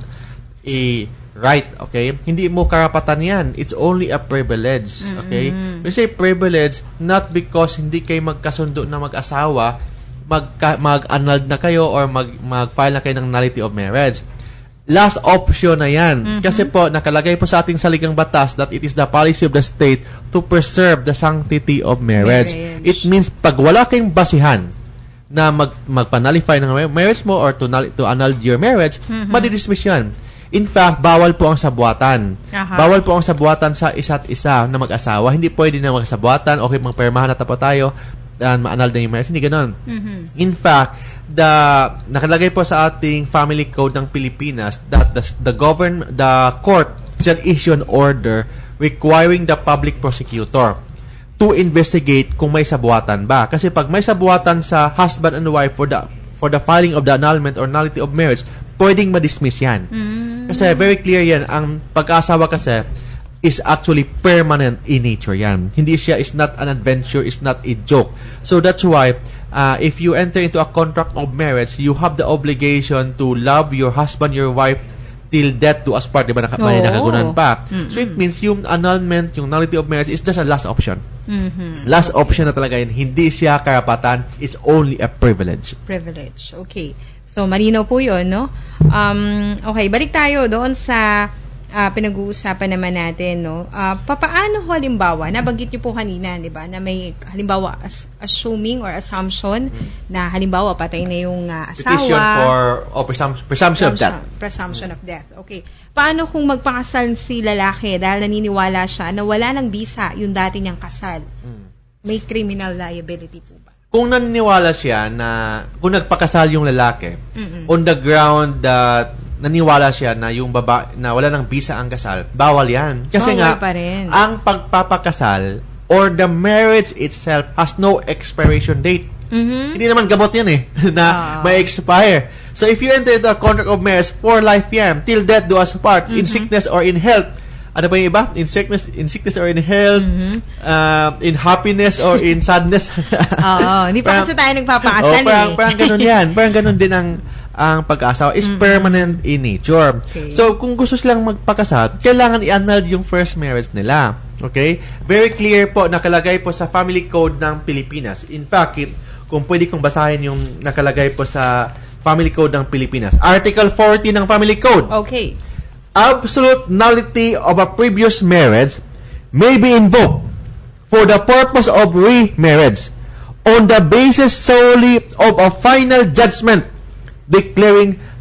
a right, okay? Hindi mo karapatan yan. It's only a privilege, okay? Mm-hmm. We say privilege not because hindi kayo magkasundo na mag-asawa, Magka, mag-annulled na kayo or mag, mag-file na kayo ng nullity of marriage. Last option na yan. Mm-hmm. Kasi po, nakalagay po sa ating saligang batas that it is the policy of the state to preserve the sanctity of marriage. marriage. It means, pag wala kayong basihan na mag, magpa-nullify ng marriage mo or to, to annul your marriage, mm-hmm. madidismiss yan. In fact, bawal po ang sabuatan. Aha. Bawal po ang sabuatan sa isa't isa na mag-asawa. Hindi pwede na mag-sabuatan, okay, magpermahan na tapo tayo, and ma-annul na yung marriage. Hindi ganon. Mm-hmm. In fact, the nakalagay po sa ating family code ng Pilipinas that the, the govern the court shall issue an order requiring the public prosecutor to investigate kung may sabuatan ba. Kasi pag may sabuatan sa husband and wife for the for the filing of the annulment or nullity of marriage, pwedeng ma-dismiss yan. Mm-hmm. Kasi very clear yan. Ang pag-asawa kasi is actually permanent in nature yan. Hindi siya, is not an adventure, is not a joke. So that's why, uh, if you enter into a contract of marriage, you have the obligation to love your husband, your wife, till death do us part. Diba? Naka, oh. May nakagunan pa. Mm-hmm. So it means yung annulment, yung nullity of marriage is just a last option. Mm-hmm. Last okay. option na talaga yun. Hindi siya karapatan. It's only a privilege. Privilege. Okay. So, marinaw po yun, no? Um, okay, balik tayo doon sa Uh, pinag-uusapan naman natin, no? Uh, papaano halimbawa, nabanggit niyo po kanina, di ba, na may halimbawa as, assuming or assumption mm. na halimbawa patay na yung uh, asawa. Petition for oh, presum- presumption of death. Presumption mm. of death. Okay. Paano kung magpakasal si lalaki dahil naniniwala siya na wala ng bisa yung dati niyang kasal? Mm. May criminal liability po ba? Kung naniniwala siya na kung nagpakasal yung lalaki Mm-mm. on the ground that naniwala siya na yung baba na wala ng bisa ang kasal, bawal yan. Kasi bawal nga, pa rin. Ang pagpapakasal or the marriage itself has no expiration date. Mm-hmm. Hindi naman gamot yan eh, na uh. may expire. So if you enter into a contract of marriage for life yan, till death do us part, mm-hmm. in sickness or in health. Ano ba yung iba? In sickness, in sickness or in health, mm-hmm. uh, in happiness or in sadness. Oo, hindi pa kasi tayo nagpapakasal oh, parang, eh. Parang ganun yan. Parang ganun din ang ang pag-asawa is mm-hmm. permanent in nature. Okay. So, kung gusto silang magpakasal, kailangan i-annul yung first marriage nila. Okay? Very clear po, nakalagay po sa Family Code ng Pilipinas. In fact, kung pwede kong basahin yung nakalagay po sa Family Code ng Pilipinas. Article forty ng Family Code. Okay. Absolute nullity of a previous marriage may be invoked for the purpose of remarriage on the basis solely of a final judgment declaring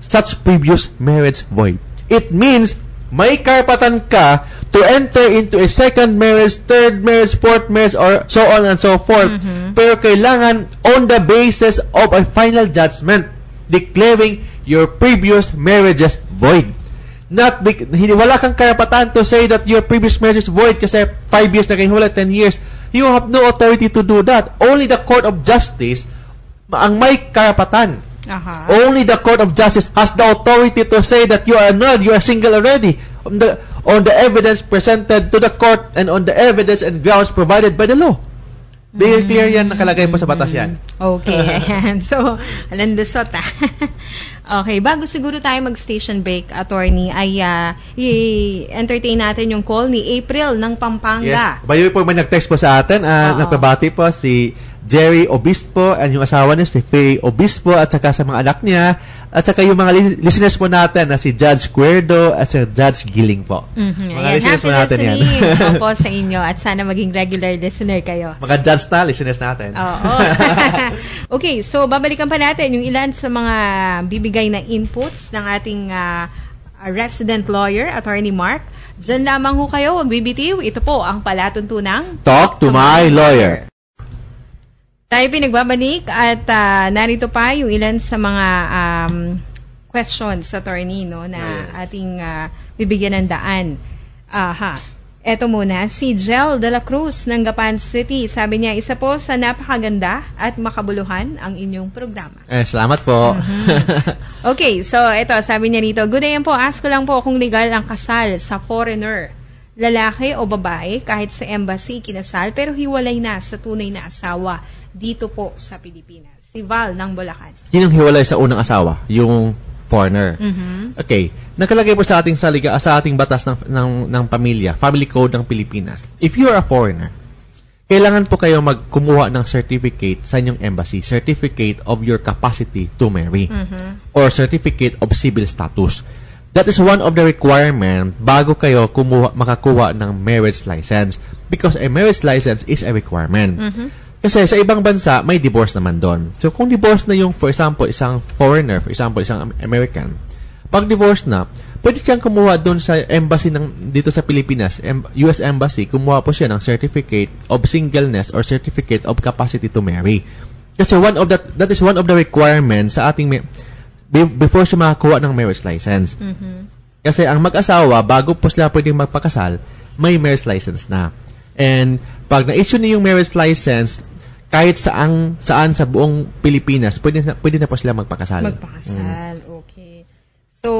such previous marriage void. It means may karapatan ka to enter into a second marriage, third marriage, fourth marriage, or so on and so forth. Mm-hmm. Pero kailangan on the basis of a final judgment declaring your previous marriages void. Not be- hindi, wala kang karapatan to say that your previous marriage is void kasi five years na kayo hula, ten years. You have no authority to do that. Only the court of justice ang may karapatan. Uh-huh. Only the court of justice has the authority to say that you are annulled, you are single already on the, on the evidence presented to the court and on the evidence and grounds provided by the law. Very mm-hmm. clear yan, nakalagay po sa batas yan. Okay. So, alandusot ah. Okay, bago siguro tayo mag-station break, attorney, ay uh, i-entertain natin yung call ni April ng Pampanga. Yes. Bayo po may nag-text po sa atin, uh, nagpabati po si Jerry Obispo and yung asawa niya si Faye Obispo at saka sa mga anak niya at saka yung mga li- listeners po natin na si Judge Cuerdo at si Judge Giling po. Mm-hmm. Mga Ayan, listeners po natin yan. Opo sa inyo at sana maging regular listener kayo. Mga judge na listeners natin. Oo. Okay, so babalikan pa natin yung ilan sa mga bibigay na inputs ng ating uh, resident lawyer, Attorney Mark. Diyan lamang ho kayo, wag bibitiw. Ito po ang palatuntunang Talk to my lawyer. Tayo pinagbabalik at uh, narito pa yung ilan sa mga um, questions, attorney, no, na yes. ating uh, bibigyan ng daan. Aha. Eto muna, si Jel de la Cruz ng Gapan City. Sabi niya, isa po sa napakaganda at makabuluhan ang inyong programa. Eh, salamat po. Mm-hmm. Okay, so eto, sabi niya rito, good day po, ask ko lang po kung legal ang kasal sa foreigner. Lalaki o babae, kahit sa embassy kinasal, pero hiwalay na sa tunay na asawa dito po sa Pilipinas. Si Val ng Bulacan. Yun ang hiwalay sa unang asawa, yung foreigner. Mm-hmm. Okay. Nakalagay po sa ating saliga, sa ating batas ng, ng, ng pamilya, Family Code ng Pilipinas. If you are a foreigner, kailangan po kayo magkumuha ng certificate sa inyong embassy, certificate of your capacity to marry, mm-hmm. or certificate of civil status. That is one of the requirement bago kayo kumuha, makakuha ng marriage license. Because a marriage license is a requirement. Mm-hmm. Kasi sa ibang bansa, may divorce naman doon. So, kung divorce na yung, for example, isang foreigner, for example, isang American, pag divorce na, pwede siyang kumuha doon sa embassy ng, dito sa Pilipinas, U S Embassy, kumuha po siya ng certificate of singleness or certificate of capacity to marry. Kasi one of that, that is one of the requirements sa ating, before siya makakuha ng marriage license. Mm-hmm. Kasi ang mag-asawa, bago po sila pwedeng magpakasal, may marriage license na. And pag na-issue niyo yung marriage license, kahit saan, saan sa buong Pilipinas, pwede na, pwede na po sila magpakasal. Magpakasal, mm. Okay. So,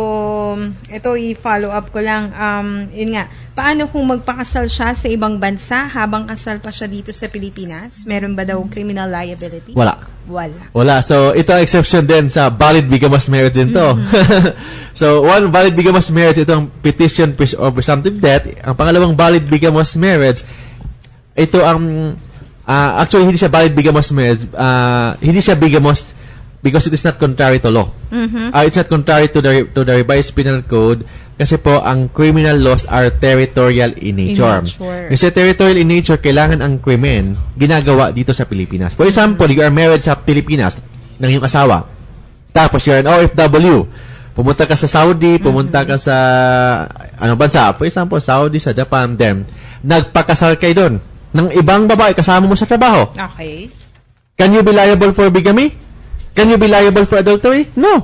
ito i-follow up ko lang. Um, yun nga, paano kung magpakasal siya sa ibang bansa habang kasal pa siya dito sa Pilipinas? Meron ba daw criminal liability? Wala. Wala. Wala. So, ito ang exception din sa valid bigamous marriage din to. Mm-hmm. So, one valid bigamous marriage, itong petition of presumptive death. Ang pangalawang valid bigamous marriage, ito ang, uh, actually, hindi siya valid bigamous marriage. Uh, hindi siya bigamous because it is not contrary to law. Mm-hmm. Uh, it's not contrary to the to the revised penal code kasi po ang criminal laws are territorial in nature. In nature. Kasi territorial in nature, kailangan ang krimen ginagawa dito sa Pilipinas. For example, mm-hmm. you are married sa Pilipinas ng iyong asawa. Tapos you're an O F W. Pumunta ka sa Saudi, pumunta mm-hmm. ka sa ano bansa? For example, Saudi, sa Japan, then nagpakasal kayo doon ng ibang babae kasama mo sa trabaho. Okay. Can you be liable for bigamy? Can you be liable for adultery? No.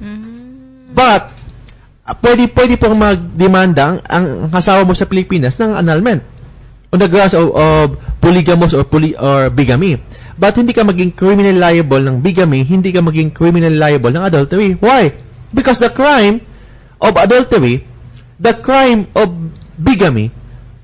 Mm-hmm. But, uh, pwede, pwede pong magdemanda ang, ang asawa mo sa Pilipinas ng annulment on the grounds of, of polygamous or, poly, or bigamy. But hindi ka maging criminal liable ng bigamy, hindi ka maging criminal liable ng adultery. Why? Because the crime of adultery, the crime of bigamy,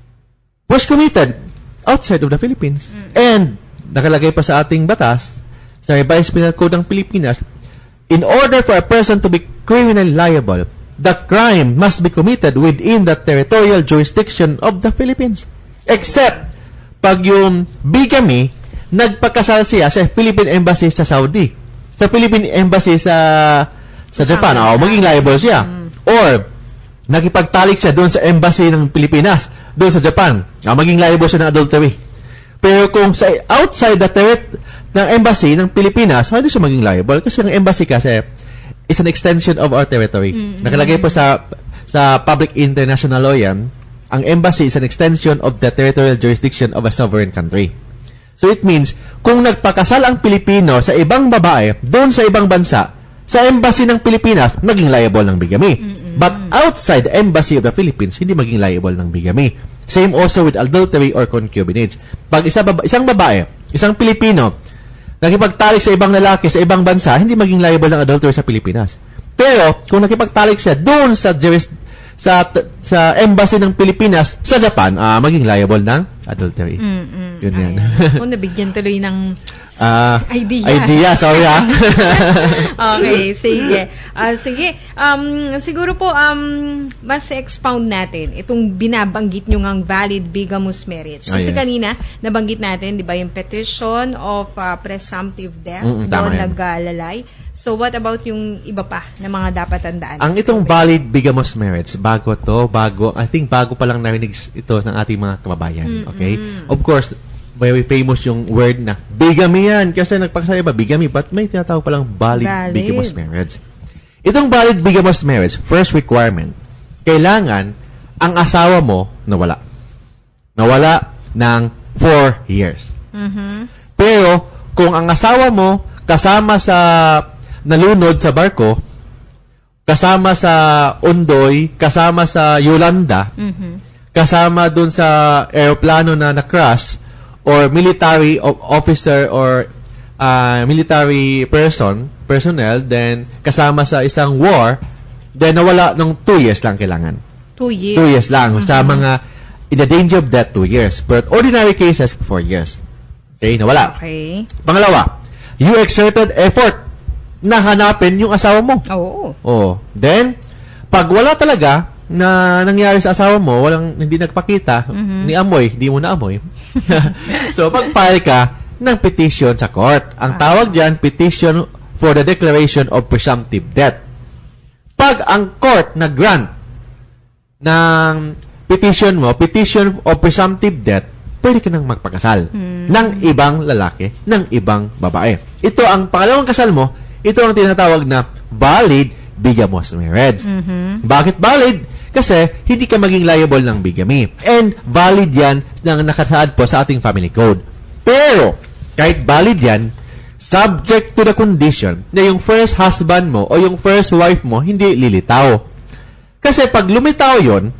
was committed outside of the Philippines. Mm-hmm. And, nakalagay pa sa ating batas, sa revised penal code ng Pilipinas, in order for a person to be criminally liable, the crime must be committed within the territorial jurisdiction of the Philippines. Except, pag yung bigamy, nagpakasal siya sa Philippine Embassy sa Saudi, sa Philippine Embassy sa sa Japan, oh, maging liable siya. Mm. Or, nakipagtalik siya doon sa Embassy ng Pilipinas, doon sa Japan, oh, maging liable siya ng adultery. Pero kung sa outside the territory ng embassy ng Pilipinas, hindi siya maging liable kasi ang embassy kasi is an extension of our territory. Mm-hmm. Nakalagay po sa sa public international law yan, ang embassy is an extension of the territorial jurisdiction of a sovereign country. So it means, kung nagpakasal ang Pilipino sa ibang babae, doon sa ibang bansa, sa embassy ng Pilipinas, maging liable ng bigamy. Mm-hmm. But outside the embassy of the Philippines, hindi maging liable ng bigamy. Same also with adultery or concubinage. Pag isa baba, isang babae, isang Pilipino, nakipagtalik sa ibang lalaki sa ibang bansa, hindi maging liable ng adultery sa Pilipinas. Pero, kung nakipagtalik siya doon sa juris, sa sa embassy ng Pilipinas sa Japan, uh, maging liable ng adultery. Mm-mm. Yun yan. Kung nabigyan tuloy ng uh, idea. Idea, sorry ha. Okay, sige. Uh, sige, um, siguro po, um, mas expound natin itong binabanggit nyo ngang valid bigamous marriage. Kasi oh, yes. kanina, nabanggit natin, di ba, yung petition of uh, presumptive death, mm, doon naglalay. So, what about yung iba pa na mga dapat tandaan? Ang itong valid bigamous marriage, bago to, bago, I think bago pa lang narinig ito ng ating mga kababayan. Mm-hmm. Okay? Of course, may famous yung word na bigamy yan. Kasi nagpakasal iba, bigamy. But may tinatawag palang valid, valid bigamous marriage. Itong valid bigamous marriage, first requirement, kailangan ang asawa mo nawala. Nawala ng four years. Mm-hmm. Pero, kung ang asawa mo kasama sa nalunod sa barko, kasama sa Ondoy, kasama sa Yolanda, mm-hmm. kasama dun sa aeroplano na na-crash, or military officer or uh, military person, personnel, then kasama sa isang war, then nawala ng two years lang kailangan. Two years? Two years lang. Mm-hmm. Sa mga, in the danger of death, two years. But ordinary cases, four years. Okay, nawala. Okay. Pangalawa, you exerted effort na hanapin yung asawa mo. Oo. Oh. Then, pag wala talaga na nangyari sa asawa mo, walang hindi nagpakita, mm-hmm. ni amoy, hindi mo na amoy. So, pag-file ka ng petition sa court. Ang tawag diyan, petition for the declaration of presumptive death. Pag ang court nag-grant ng petition mo, petition of presumptive death, pwede ka nang magpakasal hmm. ng ibang lalaki, ng ibang babae. Ito ang pangalawang kasal mo, ito ang tinatawag na valid bigamous marriage. Mm-hmm. Bakit valid? Kasi hindi ka maging liable ng bigamy. And valid yan na nakasaad po sa ating family code. Pero, kahit valid yan, subject to the condition na yung first husband mo o yung first wife mo hindi lilitaw. Kasi pag lumitaw yon,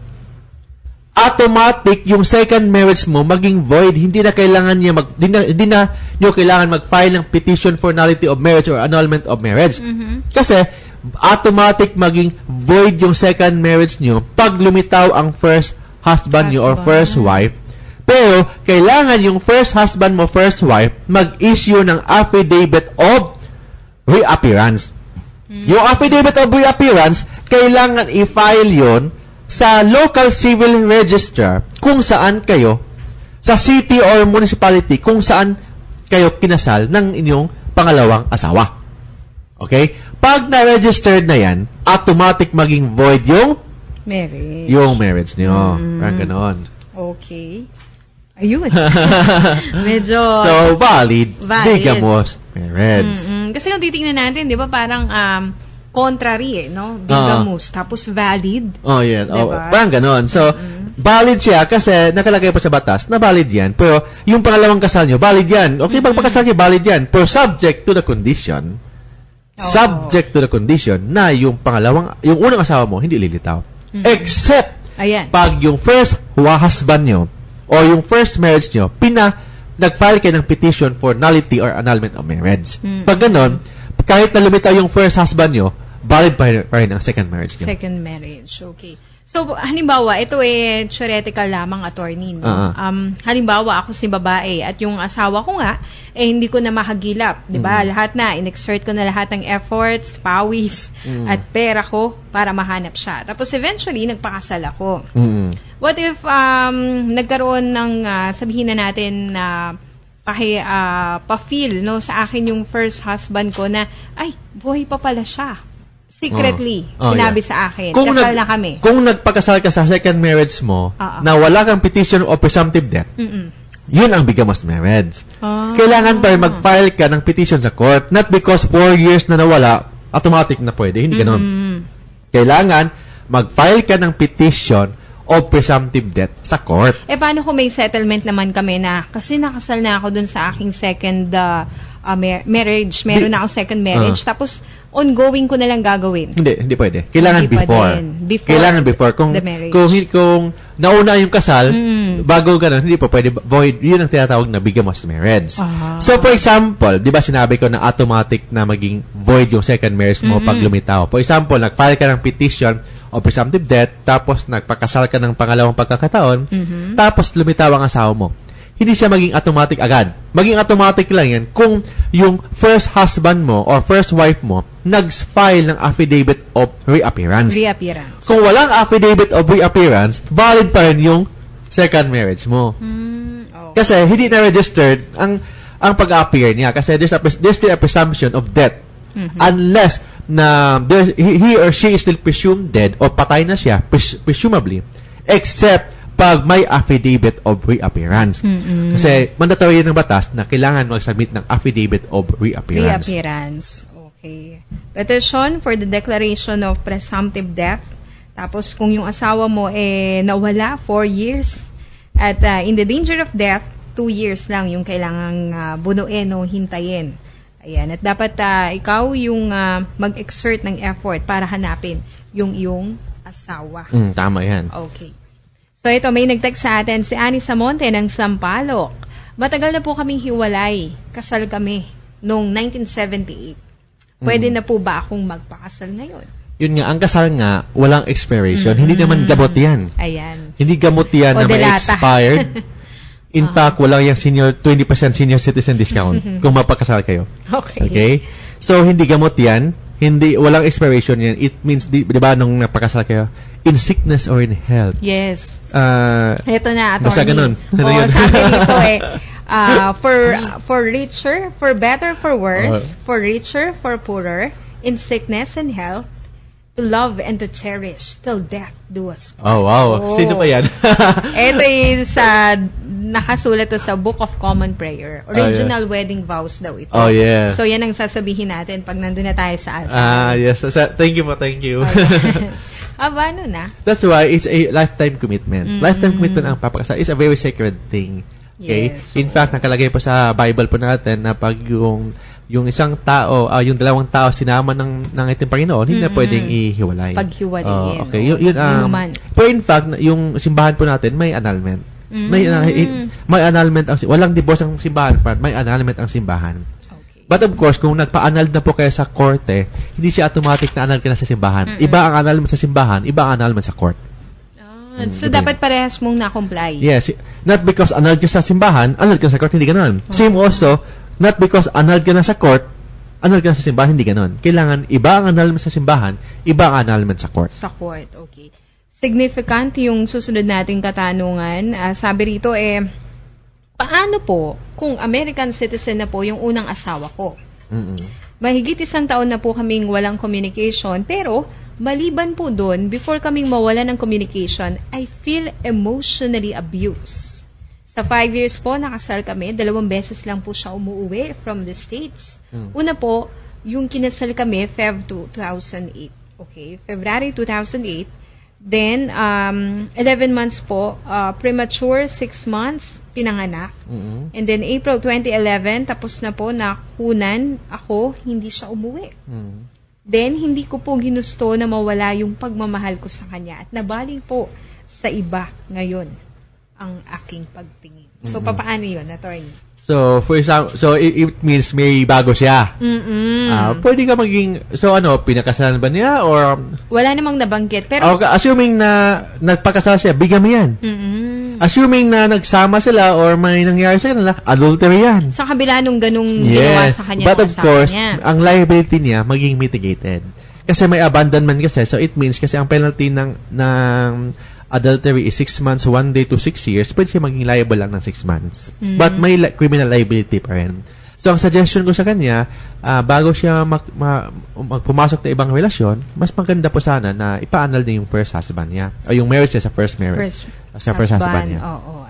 automatic yung second marriage mo maging void. Hindi na kailangan niya mag, hindi na, hindi na niyo kailangan mag-file ng petition for nullity of marriage or annulment of marriage. Mm-hmm. Kasi automatic maging void yung second marriage niyo pag lumitaw ang first husband niyo or first wife. Pero kailangan yung first husband mo, first wife, mag-issue ng affidavit of reappearance. Mm-hmm. Yung affidavit of reappearance, kailangan i-file yon sa local civil register kung saan kayo, sa city or municipality kung saan kayo kinasal ng inyong pangalawang asawa. Okay? Pag na-registered na yan, automatic maging void yung marriage. Yung marriage niyo. Mm. Parang ganon. Okay. Ayun. Medyo so, valid, valid. bigamous marriage. Mm-mm. Kasi kung titingnan natin, di ba, parang um, contrary eh, no? Bigamous, uh, tapos valid. Oh, yeah. Diba? Oh, parang ganon. So, mm-hmm. valid siya kasi nakalagay pa sa batas na valid yan. Pero, yung pangalawang kasal nyo, valid yan. Okay, mm-hmm. pagpakasal nyo, valid yan. Pero subject to the condition, oh. subject to the condition na yung pangalawang, yung unang asawa mo, hindi lilitaw. Mm-hmm. Except, ayan, pag yung first husband nyo, o yung first marriage nyo, pina, nag-file kayo ng petition for nullity or annulment of marriage. Mm-hmm. Pag ganon, kahit na lumitaw yung first husband nyo, valid pa rin, pa rin ang second marriage nyo. Second marriage, okay. So, halimbawa, ito eh, theoretical lamang, attorney. No? Uh-huh. Um, halimbawa, ako si babae at yung asawa ko nga, eh, hindi ko na mahagilap. Diba? Mm. Lahat na, in-exert ko na lahat ng efforts, pawis, mm. at pera ko para mahanap siya. Tapos, eventually, nagpakasal ako. Mm. What if um, nagkaroon ng, uh, sabihin na natin na, uh, paki, uh, pa-feel no, sa akin yung first husband ko na, ay, buhay pa pala siya. Secretly, oh. Oh, sinabi yeah. sa akin. Kung kasal nag, na kami. Kung nagpakasal ka sa second marriage mo, uh-uh. na wala kang petition of presumptive death, Mm-mm. yun ang bigamous marriage. Oh. Kailangan pa mag-file ka ng petition sa court, not because four years na nawala, automatic na pwede. Hindi ganun. Mm-hmm. Kailangan mag-file ka ng petition of presumptive death sa court. Eh, paano kung may settlement naman kami na, kasi nakasal na ako dun sa aking second uh, uh, mar- marriage. Meron Di, na akong second marriage. Uh, Tapos, ongoing ko na lang gagawin. Hindi, hindi pwede. Kailangan hindi before. before. Kailangan before. Kung, the marriage. Kung, kung nauna yung kasal, mm. bago ganun, hindi pa pwede. Void, yun ang tinatawag na bigamous marriage. Uh-huh. So, for example, di ba sinabi ko na automatic na maging void yung second marriage mo mm-hmm. pag lumitaw. For example, nag-file ka ng petition o presumptive death, tapos nagpakasal ka ng pangalawang pagkakataon, mm-hmm. tapos lumitaw ang asawa mo. Hindi siya maging automatic agad. Maging automatic lang yan kung yung first husband mo or first wife mo nag-file ng affidavit of reappearance. Reappearance. Kung walang affidavit of reappearance, valid pa rin yung second marriage mo. Mm, oh. Kasi hindi na-registered ang ang pag-appear niya kasi there's, a, there's still a presumption of death. Mm-hmm. Unless na there, he, he or she is still presumed dead or patay na siya, pres, presumably, except pag may affidavit of reappearance. Mm-hmm. Kasi mandatory yan ng batas na kailangan mag-submit ng affidavit of reappearance. Reappearance. Okay. Petition for the declaration of presumptive death. Tapos kung yung asawa mo eh nawala, four years. At uh, in the danger of death, two years lang yung kailangang uh, bunuin o hintayin. Ayan. At dapat uh, ikaw yung uh, mag-exert ng effort para hanapin yung iyong asawa. Mm, tama yan. Okay. So ito, may nag-text sa atin si Annie Samonte ng Sampaloc. Matagal na po kaming hiwalay. Kasal kami noong nineteen seventy-eight. Pwede mm. na po ba akong magpakasal ngayon? Yun nga, ang kasal nga, walang expiration. Mm-hmm. Hindi naman gamot yan. Ayan. Hindi gamot yan o na may expired. In uh-huh. fact, walang yung senior, twenty percent senior citizen discount kung mapakasal kayo. Okay. Okay? So, hindi gamot yan. Hindi, walang expiration yan. It means, di, di ba, nung napakasal kayo, in sickness or in health. Yes. Uh, Ito na, attorney. Basta ganun. Ano Oo, yun? sabi dito eh, uh, for, for richer, for better, for worse, uh, for richer, for poorer, in sickness and health, to love and to cherish till death do us part. Oh, wow. Oh. Sino pa yan? Ito yung sa, nakasulat to sa Book of Common Prayer. Original oh, yeah. wedding vows daw ito. Oh, yeah. So, yan ang sasabihin natin pag nandun na tayo sa altar. Ah, yes. Thank you po, thank you. Okay. Aba, ano na? That's why it's a lifetime commitment. Mm-hmm. Lifetime commitment ang papakasal is a very sacred thing. Okay? Yes, so, in fact, nakalagay po sa Bible po natin na pag yung yung isang tao, uh, yung dalawang tao sinama ng ng ating Panginoon, hindi mm-hmm. na pwedeng ihiwalay. Paghiwalayin. Uh, okay, yun, yun um, pero in fact, yung simbahan po natin may annulment. Mm-hmm. May uh, may annulment ang walang divorce ang simbahan, part may annulment ang simbahan. Okay. But of course, kung nagpa-annul na po kayo sa korte, hindi siya automatic na annul ka na sa simbahan. Mm-hmm. Iba ang annulment sa simbahan, iba ang annulment sa court. Ah, so, mm-hmm. dapat parehas mong na-comply. Yes. Not because annulled ka sa simbahan, annulled ka sa court, hindi ganoon. Okay. Same also, not because annulled ka na sa court, annulled ka na sa simbahan, hindi ganon. Kailangan, iba ang annulment sa simbahan, iba ang annulment sa court. Sa court, okay. Significant yung susunod nating katanungan. Uh, sabi rito, eh, paano po kung American citizen na po yung unang asawa ko? Mm-mm. Mahigit isang taon na po kaming walang communication, pero maliban po doon, before kaming mawala ng communication, I feel emotionally abused. Sa five years po, nakasal kami. Dalawang beses lang po siya umuwi from the States. Mm. Una po, yung kinasal kami, February two thousand eight. Okay, February two thousand eight. Then, um, eleven months po, uh, premature, six months, pinanganak. Mm-hmm. And then, April twenty eleven, tapos na po, nakunan ako, hindi siya umuwi. Mm-hmm. Then, hindi ko po ginusto na mawala yung pagmamahal ko sa kanya. At nabaling po sa iba ngayon ang aking pagtingin. So, mm-hmm. papaano yun, attorney? So, for example, so it, it means may bago siya. Mm-mm. Uh, pwede ka maging, so ano, pinakasalan ba niya or? Wala namang nabanggit. Pero, okay, assuming na nagpakasal siya, bigamy yan. Mm-mm. Assuming na nagsama sila or may nangyari sa kanila, adultery yan. Sa kabila nung ganung yes. ginawa sa kanya. But of course, niya. ang liability niya maging mitigated. Kasi may abandonment kasi, so it means kasi ang penalty ng, ng adultery is six months, one day to six years, pwede siya maging liable lang ng six months. Mm-hmm. But may li- criminal liability pa rin. So, ang suggestion ko sa kanya, uh, bago siya mag, ma, magpumasok na ibang relasyon, mas maganda po sana na ipa-annul niya yung first husband niya. O yung marriage niya sa first marriage. First sa first husband, husband niya. Oo,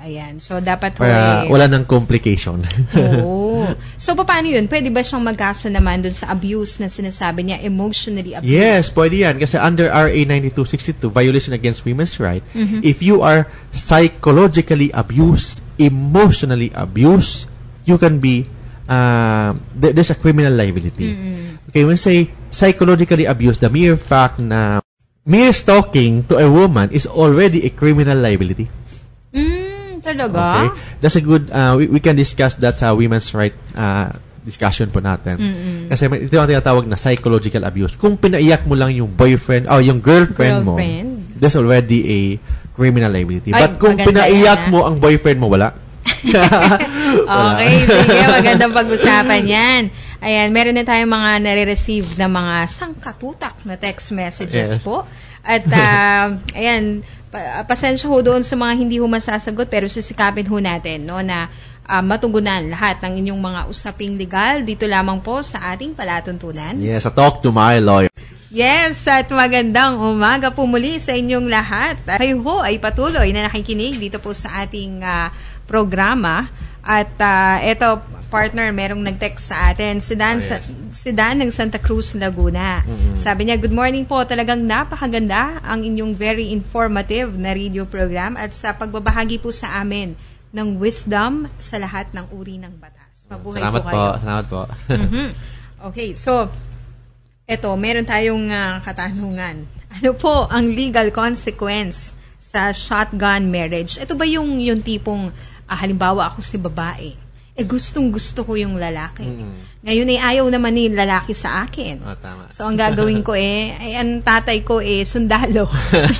Ayan. So, dapat Para eh, wala ng complication. Oo. So, paano yun? Pwede ba siyang magkaso naman dun sa abuse na sinasabi niya, emotionally abuse? Yes, pwede yan. Kasi under R A ninety-two sixty-two, Violation Against Women's Rights, Mhm. if you are psychologically abused, emotionally abused, you can be, uh, th- there's a criminal liability. Mm-mm. Okay, when say psychologically abused, the mere fact na mere stalking to a woman is already a criminal liability. Mm, talaga? Okay? That's a good, uh, we, we can discuss that sa women's right uh, discussion po natin. Mm-mm. Kasi may- ito ang tinatawag na psychological abuse. Kung pinaiyak mo lang yung boyfriend, oh, yung girlfriend, Girlfriend. mo, there's already a criminal liability. Ay, But kung maganda pinaiyak yan, ah. mo ang boyfriend mo, wala. Wala. Okay, sige. Magandang pag-usapan yan. Ayan, meron na tayong mga nare-receive na mga sangkatutak na text messages Yes. po. At, uh, ayan, pa- pasensya ho doon sa mga hindi ho masasagot, pero sisikapin ho natin, no, na uh, matugunan lahat ng inyong mga usaping legal dito lamang po sa ating palatuntunan. Yes, a talk to my lawyer. Yes, at magandang umaga po muli sa inyong lahat. Kayo ho ay patuloy na nakikinig dito po sa ating ah, programa. At uh, eto, partner, merong nag-text sa atin. Si Dan, Oh, yes. sa, si Dan ng Santa Cruz, Laguna. Mhm. Sabi niya, good morning po. Talagang napakaganda ang inyong very informative na radio program at sa pagbabahagi po sa amin ng wisdom sa lahat ng uri ng batas. Mabuhay Salamat po po. kayo. Salamat po. Mhm. Okay, so eto, meron tayong ah, katanungan. Ano po ang legal consequence sa shotgun marriage? Ito ba yung yung tipong ah, halimbawa ako si babae, eh gustong gusto ko yung lalaki. Mhm. Ngayon ay ayaw naman ni lalaki sa akin. Oh, tama. So ang gagawin ko eh, ay ang tatay ko eh sundalo.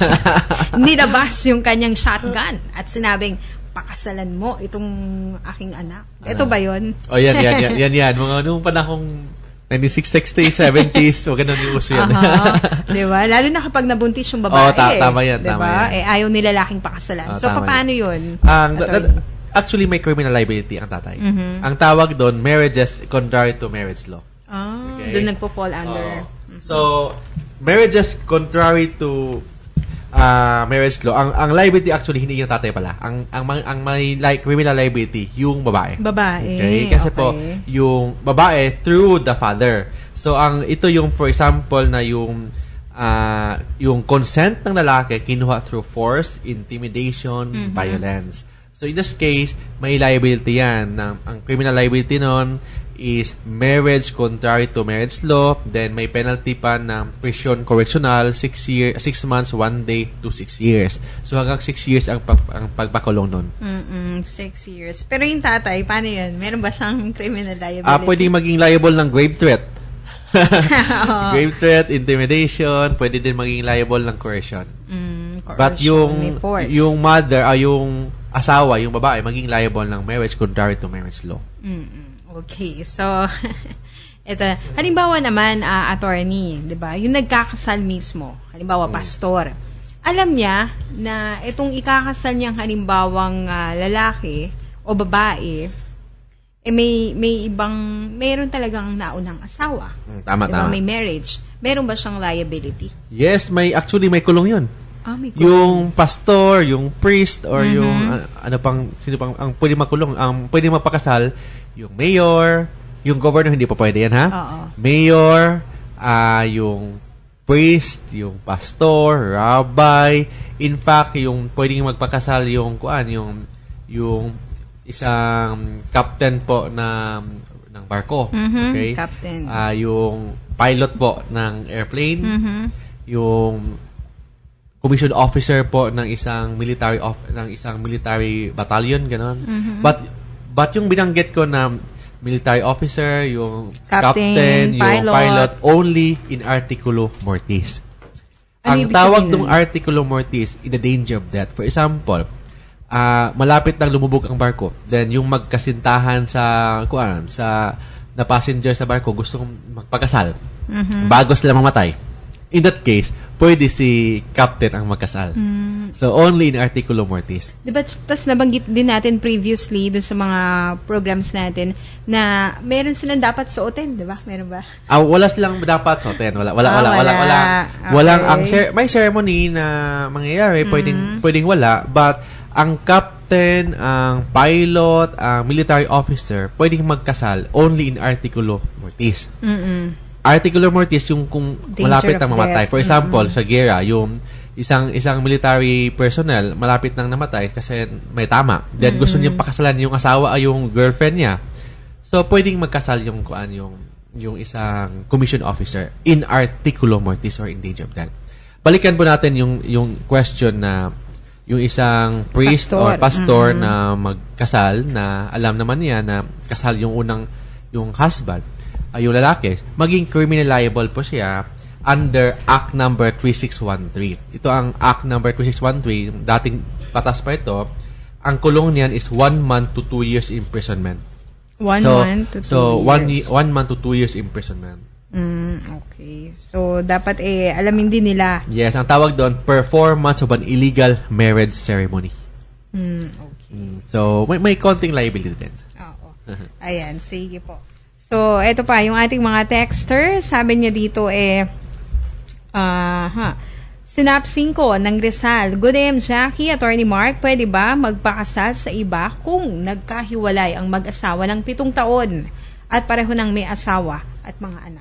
Nilabas yung kanyang shotgun at sinabing, pakasalan mo itong aking anak. Ito Ano? ba yun? Oh, yan, yan, yan, yan, yan. Mga nung panahong nineteen sixties, seventies, wag ganun yung uso yan. Aha. Di ba? Lalo na kapag nabuntis yung babae. Oo, ta- tama yan, Di tama ba? yan. Eh, ayaw nila lalaking pakasalan. Oo, so, tama paano yun? Ang, that- Attorney? that- actually, may criminal liability ang tatay. Mhm. Ang tawag doon, marriages contrary to marriage law. Ah, Okay. doon nagpo-fall under. Oo. So, marriages contrary to uh, marriage law, ang ang liability actually hindi yung tatay pala. Ang ang mang- ang may like criminal liability yung babae. Babae. Okay? Kasi po okay. yung babae through the father. So ang ito yung for example na yung ah, yung consent ng lalaki kinuha through force, intimidation, Mhm. violence. So in this case, may liability yan. Na, ang criminal liability nun is marriage contrary to marriage law. Then may penalty pa ng prison correctional, six year, six months, one day to six years. So hanggang six years ang, pag, ang pagpakulong nun. Mm-mm, six years. Pero yung tatay, paano yun? Meron ba siyang criminal liability? Ah, pwedeng maging liable ng grave threat. Oo. Grave threat, intimidation, pwede din maging liable ng coercion. Mm, But coercion, yung may force. yung mother, ah, yung asawa, yung babae, maging liable ng marriage contrary to marriage law. Mm-mm. Okay, so, ito, halimbawa naman, ah, attorney, di ba, yung nagkakasal mismo, halimbawa, Mm. pastor, alam niya na itong ikakasal niyang halimbawang ah, lalaki o babae, eh may, may ibang, mayroon talagang naunang asawa. Mm, tama, Di ba, tama. may marriage. Meron ba siyang liability? Yes, may actually may kulong 'yun. Ah, may Yung pastor, yung priest or Mhm. yung ah, ano pang sino pang ang pwede makulong, ang pwede magpakasal, yung mayor, yung governor hindi pa pwede yan ha. Oo. Mayor, ah yung priest, yung pastor, rabbi, in fact yung pwedeng magpakasal yung kuan, yung yung isang captain po na ng barko, Mhm, okay? captain. Ah, yung pilot po ng airplane, Mhm. yung commissioned officer po ng isang military of ng isang military battalion ganon. Mhm. But but yung binanggit ko na military officer, yung Captain, captain, yung pilot. pilot only in articulo mortis. Ano Ang ibig tawag sabihin ng nun? articulo mortis in the danger of death. For example, ah malapit nang lumubog ang barko. Then yung magkasintahan sa kuan sa na passenger sa barko gustong magpakasal Mhm. bago sila mamatay. In that case, pwede si captain ang magkasal. Mm. So, only in articulo mortis. Diba, tas nabanggit din natin previously dun sa mga programs natin na meron silang dapat suotin, di ba? Meron ba? Ah, wala silang dapat suotin. Wala, wala, Ah, wala, wala, wala. wala. Okay. Walang, ang cer- may ceremony na mangyayari, pwedeng, Mhm. pwedeng wala, but ang cap captain, ang pilot, ang military officer, pwedeng magkasal only in articulo mortis. Mm-mm. Articulo mortis yung kung Danger malapit of nang mamatay. death. For example, Mm-mm. sa gera, yung isang isang military personnel malapit nang namatay kasi may tama. Then gusto niyang pakasalan yung asawa ay yung girlfriend niya. So pwedeng magkasal yung kuan yung yung isang commission officer in articulo mortis or in danger of death. Balikan po natin yung yung question na yung isang priest Pastor. or pastor Mm-hmm. na magkasal na alam naman niya na kasal yung unang yung husband ay yung lalaki, maging criminal liable po siya under Act number three six one three. Ito ang Act number three six one three, dating patas pa ito. Ang kulong niyan is one month to two years imprisonment. One so, month to two so years. one ye- one month to two years imprisonment. Mm, okay. So, dapat eh, alamin din nila. Yes, ang tawag doon, performance of an illegal marriage ceremony. Mm, okay. Mm, so, may, may konting liability din. Oo. Ayan, sige po. So, eto pa, yung ating mga texter, sabi niya dito eh, ah, ha, Sinapsing ko ng Rizal. Good day, Jackie, Attorney Mark, pwede ba magpakasal sa iba kung nagkahiwalay ang mag-asawa ng pitong taon at pareho ng may asawa at mga anak?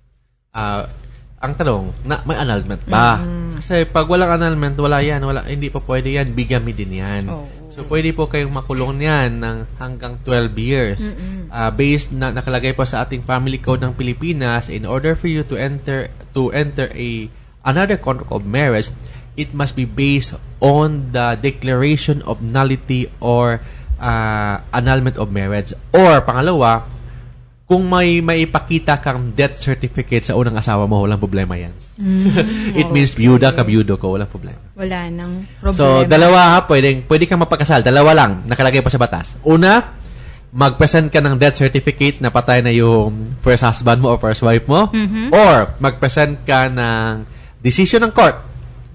Ah, ang tanong, na, may annulment ba? Mm-hmm. Kasi pag walang annulment, wala yan. Wala, hindi pa pwede yan. Bigami din yan. Oh. So, pwede po kayong makulong yan ng hanggang twelve years. Mm-hmm. Uh, based na nakalagay po sa ating family code ng Pilipinas, in order for you to enter to enter a another contract of marriage, it must be based on the declaration of nullity or uh, annulment of marriage. Or, pangalawa, kung may maipakita kang death certificate sa unang asawa mo, walang problema yan. Mm, It means okay. byuda ka, byudo ko, walang problema. Wala nang problema. So, dalawa ha, pwedeng, pwede kang mapakasal. Dalawa lang, nakalagay pa sa batas. Una, mag-present ka ng death certificate na patay na yung first husband mo o first wife mo. Mhm. Or, mag-present ka ng decision ng court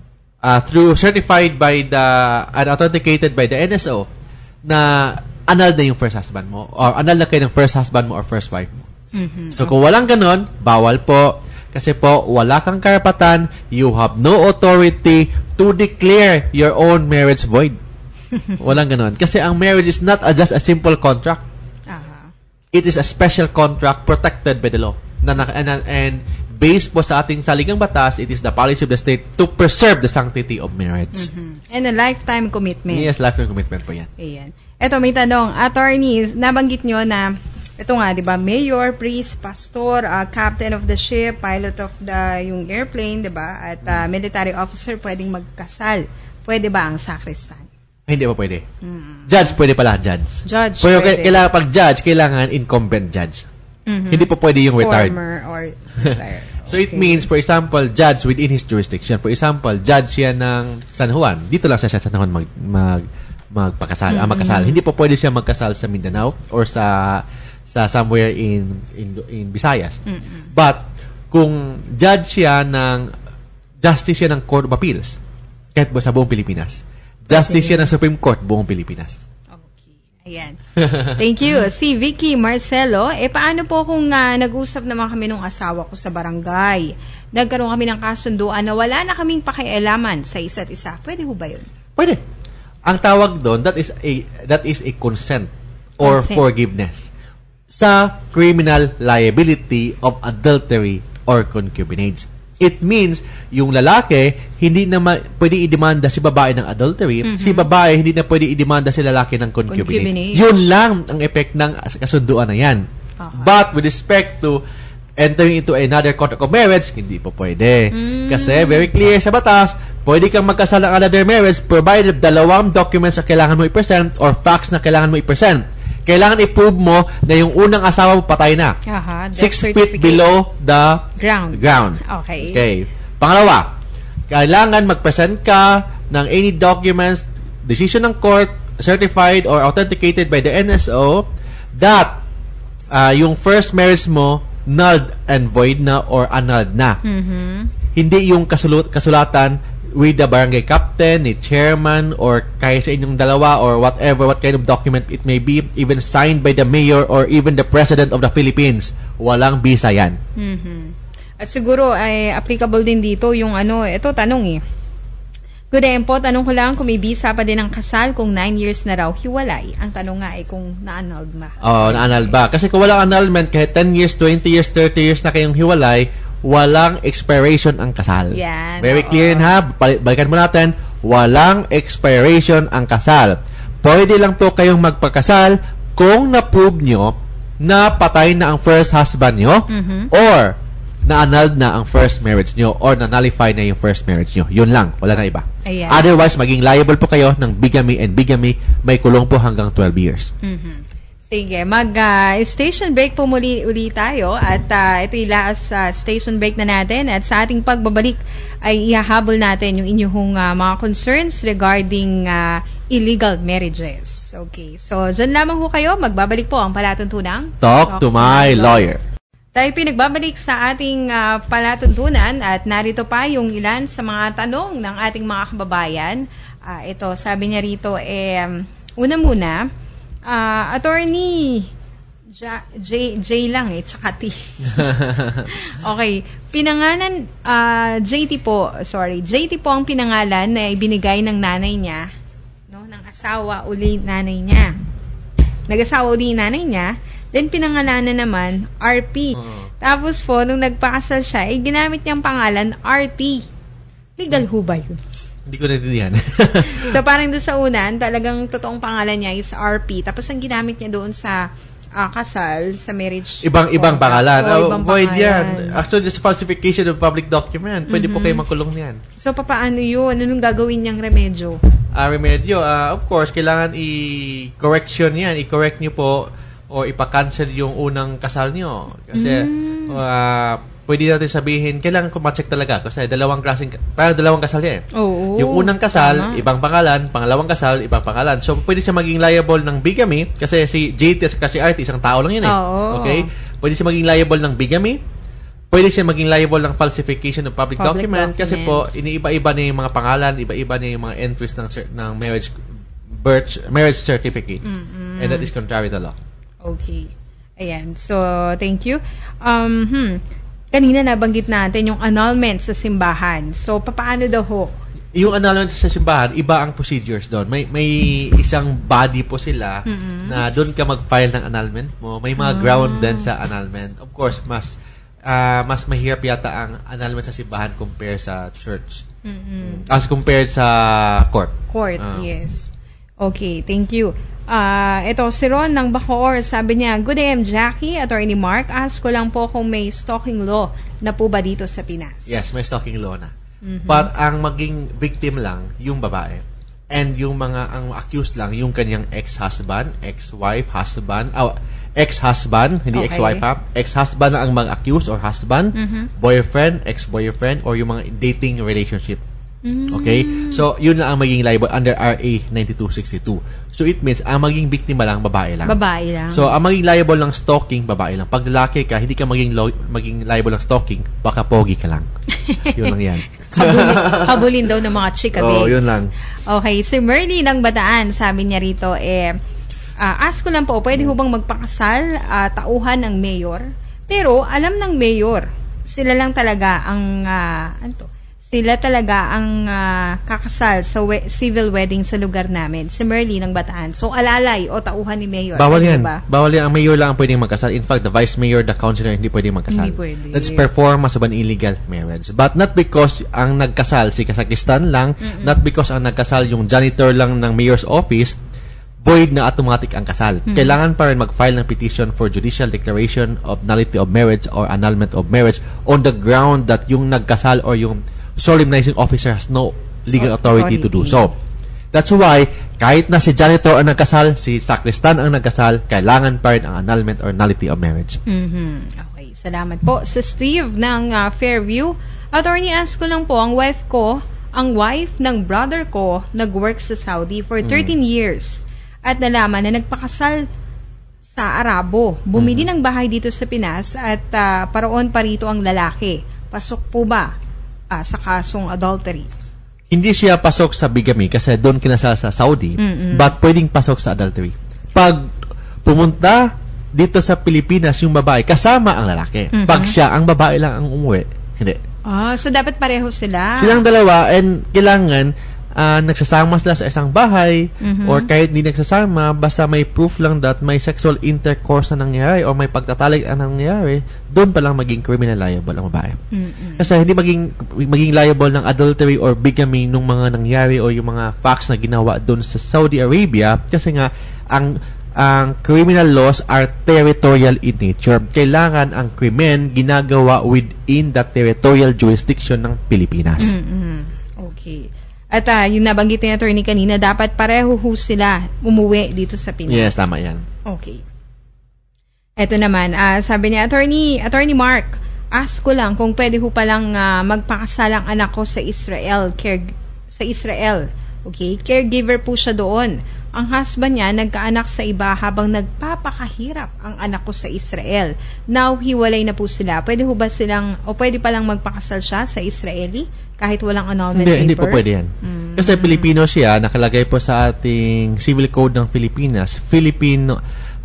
uh, through certified by the, and authenticated by the N S O na annulled na yung first husband mo or annulled na kayo ng first husband mo or first wife mo. Mhm. So, kung walang ganon, bawal po. Kasi po, wala kang karapatan, you have no authority to declare your own marriage void. Walang ganon. Kasi ang marriage is not a, just a simple contract. Aha. It is a special contract protected by the law. Na, na, and, and based po sa ating saligang batas, it is the policy of the state to preserve the sanctity of marriage. Mhm. And a lifetime commitment. Yes, lifetime commitment po yan. Ayan. Eto, may tanong. Attorneys, nabanggit nyo na, ito nga, di ba, mayor, priest, pastor, uh, captain of the ship, pilot of the, yung airplane, di ba, at uh, military officer, pwedeng magkasal. Pwede ba ang sacristan? Hindi po pwede. Mm. Judge, pwede pala, judge. Judge, Pero pwede. kailangan, pag judge, kailangan incumbent judge. Mhm. Hindi po pwede yung retired. Former or retired. So, it means, for example, judge within his jurisdiction. For example, judge siya ng San Juan. Dito lang siya sa San Juan mag, mag, magpakasal, mm-hmm. ah, magkasal. Hindi po pwede siya magkasal sa Mindanao or sa sa somewhere in in, in Visayas. Mm-hmm. But, kung judge siya ng justice siya ng Court of Appeals, kahit ba sa buong Pilipinas. Justice Okay. siya ng Supreme Court, buong Pilipinas. Okay. Ayan. Thank you. Si Vicky Marcelo, eh paano po kung uh, nag-usap naman kami ng asawa ko sa barangay? Nagkaroon kami ng kasunduan na wala na kaming pakialaman sa isa't isa. Pwede ho ba yun? Pwede. Ang tawag doon, that is a that is a consent or Consent. forgiveness sa criminal liability of adultery or concubinage. It means, yung lalaki, hindi na ma- pwede i-demanda si babae ng adultery, Mm-hmm. si babae, hindi na pwede i-demanda si lalaki ng concubinage. Concubinage. Yun lang ang effect ng kasunduan na yan. Okay. But with respect to entering into another contract of marriage, hindi po pwede. Mm. Kasi very clear sa batas, pwede kang magkasal ng another marriage provided dalawang documents na kailangan mo i-present or facts na kailangan mo i-present. Kailangan i-prove mo na yung unang asawa mo patay na. Aha, death Six feet certificate. below the Ground. ground. Okay. Okay. Pangalawa, kailangan mag-present ka ng any documents, decision ng court, certified or authenticated by the N S O that uh, yung first marriage mo nulled and void na or annulled na. Mhm. Hindi yung kasulut kasulatan with the barangay captain, ni chairman, or kaya sa inyong dalawa, or whatever, what kind of document it may be, even signed by the mayor or even the president of the Philippines. Walang bisa yan. Mhm. At siguro ay applicable din dito yung ano, ito tanong eh. Good day po, tanong ko lang kung may bisa pa din ang kasal kung nine years na raw hiwalay. Ang tanong nga ay kung na-annulled ba. Oo, oh, na-annul ba? Kasi kung walang annulment, kahit ten years, twenty years, thirty years na kayong hiwalay, walang expiration ang kasal. Yan. Very oo. clear ha? Bal- balikan mo natin, walang expiration ang kasal. Pwede lang po kayong magpakasal kung na-prove nyo na patay na ang first husband nyo Mhm. or na-annulled na ang first marriage nyo or na-nullify na yung first marriage nyo. Yun lang. Wala na iba. Ayan. Otherwise, maging liable po kayo ng bigamy and bigamy. May kulong po hanggang twelve years. Mhm. Sige, mag-station break po muli uli tayo at uh, ito yung last uh, station break na natin at sa ating pagbabalik ay ihahabol natin yung inyong uh, mga concerns regarding uh, illegal marriages. Okay, so dyan lamang ho kayo, magbabalik po ang palatuntunang Talk, to my lawyer. Tayo pinagbabalik sa ating uh, palatuntunan at narito pa yung ilan sa mga tanong ng ating mga kababayan. Uh, ito, sabi niya rito, eh, um, una muna, uh, attorney J, J, J lang eh, tsaka T. Okay, pinangalan, uh, J T po, sorry, J T po ang pinangalan na ibinigay ng nanay niya, no, ng asawa uli nanay niya. Nag-asawa uli nanay niya, then pinangalanan naman, R P. Uh-huh. Tapos po, nung nagpakasal siya, eh, ginamit niyang pangalan, R T. Legal ho ba yun? Hindi ko naintindihan. So, parang doon sa unan, talagang totoong pangalan niya is R P. Tapos, ang ginamit niya doon sa uh, kasal, sa marriage. Ibang-ibang pangalan. Oh, Oh, ibang void pangalan. yan. Actually, this falsification of public document. Pwede Mm-hmm. po kayo makulong yan. So, papaano yun? Anong gagawin niyang remedyo? Uh, remedyo, uh, of course, kailangan i-correction yan. I-correct nyo po o ipa-cancel yung unang kasal nyo. Kasi, Mm. uh, pwede natin sabihin, kailangan ko ma-check talaga. Kasi dalawang klaseng, parang dalawang kasal yan. Oo. Yung unang kasal, Tama. ibang pangalan. Pangalawang kasal, ibang pangalan. So, pwede siya maging liable ng bigamy. Kasi si J T at si R T, isang tao lang yun eh. Oo. Okay? Pwede siya maging liable ng bigamy. Pwede siya maging liable ng falsification of public, Public document. Kasi po, documents. iniiba-iba na yung mga pangalan, iba-iba na yung mga entries ng, cer- ng marriage birth, marriage certificate. Mm-mm. And that is contrary to law. Okay. Ayan. So, thank you. Um, hmm. Kanina nabanggit natin yung annulment sa simbahan. So, papaano daw ho? Yung annulment sa simbahan, iba ang procedures doon. May may isang body po sila Mm-mm. na doon ka mag-file ng annulment mo. May mga Ah. ground din sa annulment. Of course, mas ah, mas mahirap yata ang annulment sa simbahan compare sa church. Mm-mm. As compared sa court. Court, Ah. yes. Okay, thank you. Ah, ito, si Ron ng Bacoor, sabi niya, Good day, I'm Jackie, Attorney Mark. Ask ko lang po kung may stalking law na po ba dito sa Pinas? Yes, may stalking law na. Mhm. But ang maging victim lang, yung babae. And yung mga, ang accused lang, yung kanyang ex-husband, ex-wife, husband, oh, ex-husband, hindi Okay. ex-wife ha, ex-husband ang mag-accused or husband, Mhm. boyfriend, ex-boyfriend, or yung mga dating relationship. Mm. Okay? So, yun lang ang maging liable under R A ninety-two sixty-two. So, it means, ang maging biktima lang, babae lang. Babae lang. So, ang maging liable ng stalking, babae lang. Pag lalaki ka, hindi ka maging, lo- maging liable ng stalking, baka pogi ka lang. Yun lang yan. habulin, habulin daw ng mga chika Oo, babes. yun lang. Okay, si Merly ng Bataan, sabi niya rito, eh, ah, ask ko lang po, pwede ho bang magpakasal, ah, tauhan ng mayor? Pero, alam ng mayor, sila lang talaga ang, ah, ano to? Sila talaga ang ah, kakasal sa we- civil wedding sa lugar namin. Si Merly ng Bataan. So, alalay o tauhan ni mayor. Bawal Pwede yan. ba? Bawal yan. Ang mayor lang ang pwedeng magkasal. In fact, the vice mayor, the councilor, hindi pwedeng magkasal. Hindi pwede. That's performance of an illegal marriage. But not because ang nagkasal si Kazakhstan lang, Mm-mm. not because ang nagkasal yung janitor lang ng mayor's office, void na automatic ang kasal. Mm-hmm. Kailangan pa rin mag-file ng petition for judicial declaration of nullity of marriage or annulment of marriage on the ground that yung nagkasal or yung solemnizing officer has no legal authority, to do so. That's why, kahit na si janitor ang nagkasal, si sacristan ang nagkasal, kailangan pa rin ang annulment or nullity of marriage. Mhm. Okay, salamat po. Sa Steve ng uh, Fairview, Attorney, ask ko lang po, ang wife ko, ang wife ng brother ko, nag-work sa Saudi for thirteen years at nalaman na nagpakasal sa Arabo. Bumili ng bahay dito sa Pinas at uh, paroon pa rito ang lalaki. Pasok po ba uh, sa kasong adultery? Hindi siya pasok sa bigamy kasi doon kinasal sa Saudi, Mm-mm. but pwedeng pasok sa adultery. Pag pumunta dito sa Pilipinas yung babae, kasama ang lalaki. Mhm. Pag siya, ang babae lang ang umuwi. Hindi. Ah, so dapat pareho sila. Silang dalawa, and kailangan uh, nagsasama sila sa isang bahay, Mhm. or kahit hindi nagsasama, basta may proof lang that may sexual intercourse na nangyari o may pagtatalik na nangyari, doon pa lang maging criminal liable ang babae. Mm-mm. Kasi hindi maging maging liable ng adultery or bigamy nung mga nangyari o yung mga facts na ginawa doon sa Saudi Arabia, kasi nga ang ang criminal laws are territorial in nature. Kailangan ang krimen ginagawa within the territorial jurisdiction ng Pilipinas. Mm-mm. Okay. At uh, yung nabanggit ni attorney kanina, dapat pareho ho sila umuwi dito sa Pinas. Yes, tama yan. Okay. Eto naman, uh, sabi niya, attorney, attorney Mark, ask ko lang kung pwede ho palang uh, magpakasal ang anak ko sa Israel, care, sa Israel. Okay? Caregiver po siya doon. Ang husband niya nagkaanak sa iba habang nagpapakahirap ang anak ko sa Israel. Now, hiwalay na po sila. Pwede ho ba silang, o pwede palang magpakasal siya sa Israeli kahit walang annulment Hindi, paper? hindi po pwede yan. Mm. Kasi Pilipino siya, nakalagay po sa ating Civil Code ng Pilipinas, Filipino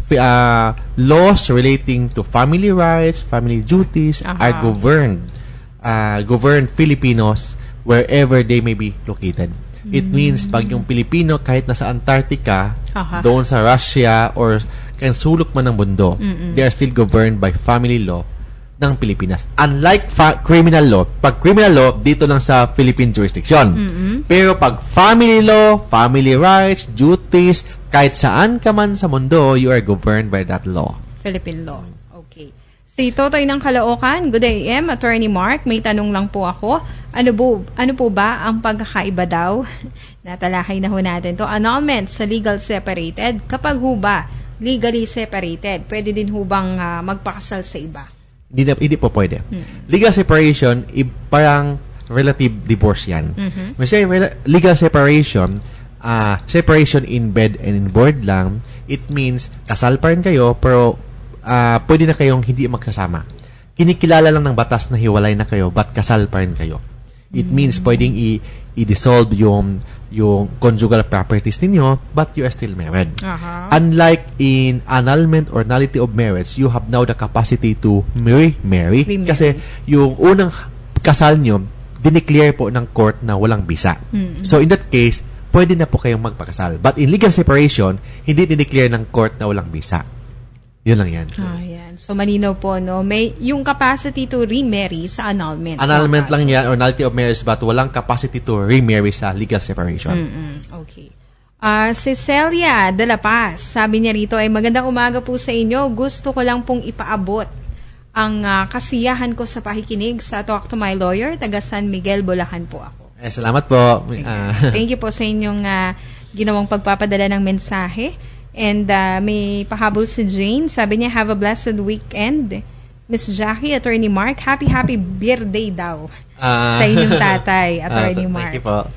uh, laws relating to family rights, family duties Aha. are governed uh, governed Filipinos wherever they may be located. It means pag yung Pilipino kahit nasa Antarctica, Aha. doon sa Russia or kahit sulok man ng mundo, Mm-mm. they are still governed by family law ng Pilipinas. Unlike fa- criminal law, pag criminal law dito lang sa Philippine jurisdiction. Mm-mm. Pero pag family law, family rights, duties, kahit saan ka man sa mundo, you are governed by that law. Philippine law. Okay. Si Totoy ng Caloocan, good A M, Attorney Mark, may tanong lang po ako. Ano po, ano po ba ang pagkakaiba daw? Natalakay na ho natin to. Annulment sa legal separated. Kapag ho ba legally separated, pwede din ho bang uh, magpakasal sa iba? Hindi, na, hindi po pwede. Hmm. Legal separation, i- parang relative divorce yan. Mhm. Kasi rela- legal separation, uh, separation in bed and in board lang, it means kasal pa rin kayo, pero uh, pwede na kayong hindi magsasama. Kinikilala lang ng batas na hiwalay na kayo, but kasal pa rin kayo. It means pwedeng i- i-dissolve yung, yung conjugal properties ninyo, but you are still married. Aha. Unlike in annulment or nullity of marriage, you have now the capacity to marry, marry. Remarry. Kasi yung unang kasal nyo, dineclare po ng court na walang bisa. Mm. So in that case, pwede na po kayong magpakasal. But in legal separation, hindi dineclare ng court na walang bisa. Yun lang yan. Ah, yan. So, malinaw po, no? May yung capacity to remarry sa annulment. Annulment No, lang yan or nullity of marriage, but walang capacity to remarry sa legal separation. Mm-mm. Okay. Ah, si Celia de la Paz, sabi niya rito ay magandang umaga po sa inyo. Gusto ko lang pong ipaabot ang ah, kasiyahan ko sa pakikinig sa Talk to My Lawyer, taga San Miguel, Bulacan po ako. Eh, salamat po. Ah, Thank you po sa inyong ah, ginawang pagpapadala ng mensahe. And uh, may pahabol si Jane. Sabi niya, have a blessed weekend. Miss Jackie, Attorney Mark, happy, happy birthday daw ah, sa inyong tatay, ah, Attorney so, Mark. Thank you po.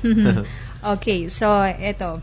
Okay, so eto.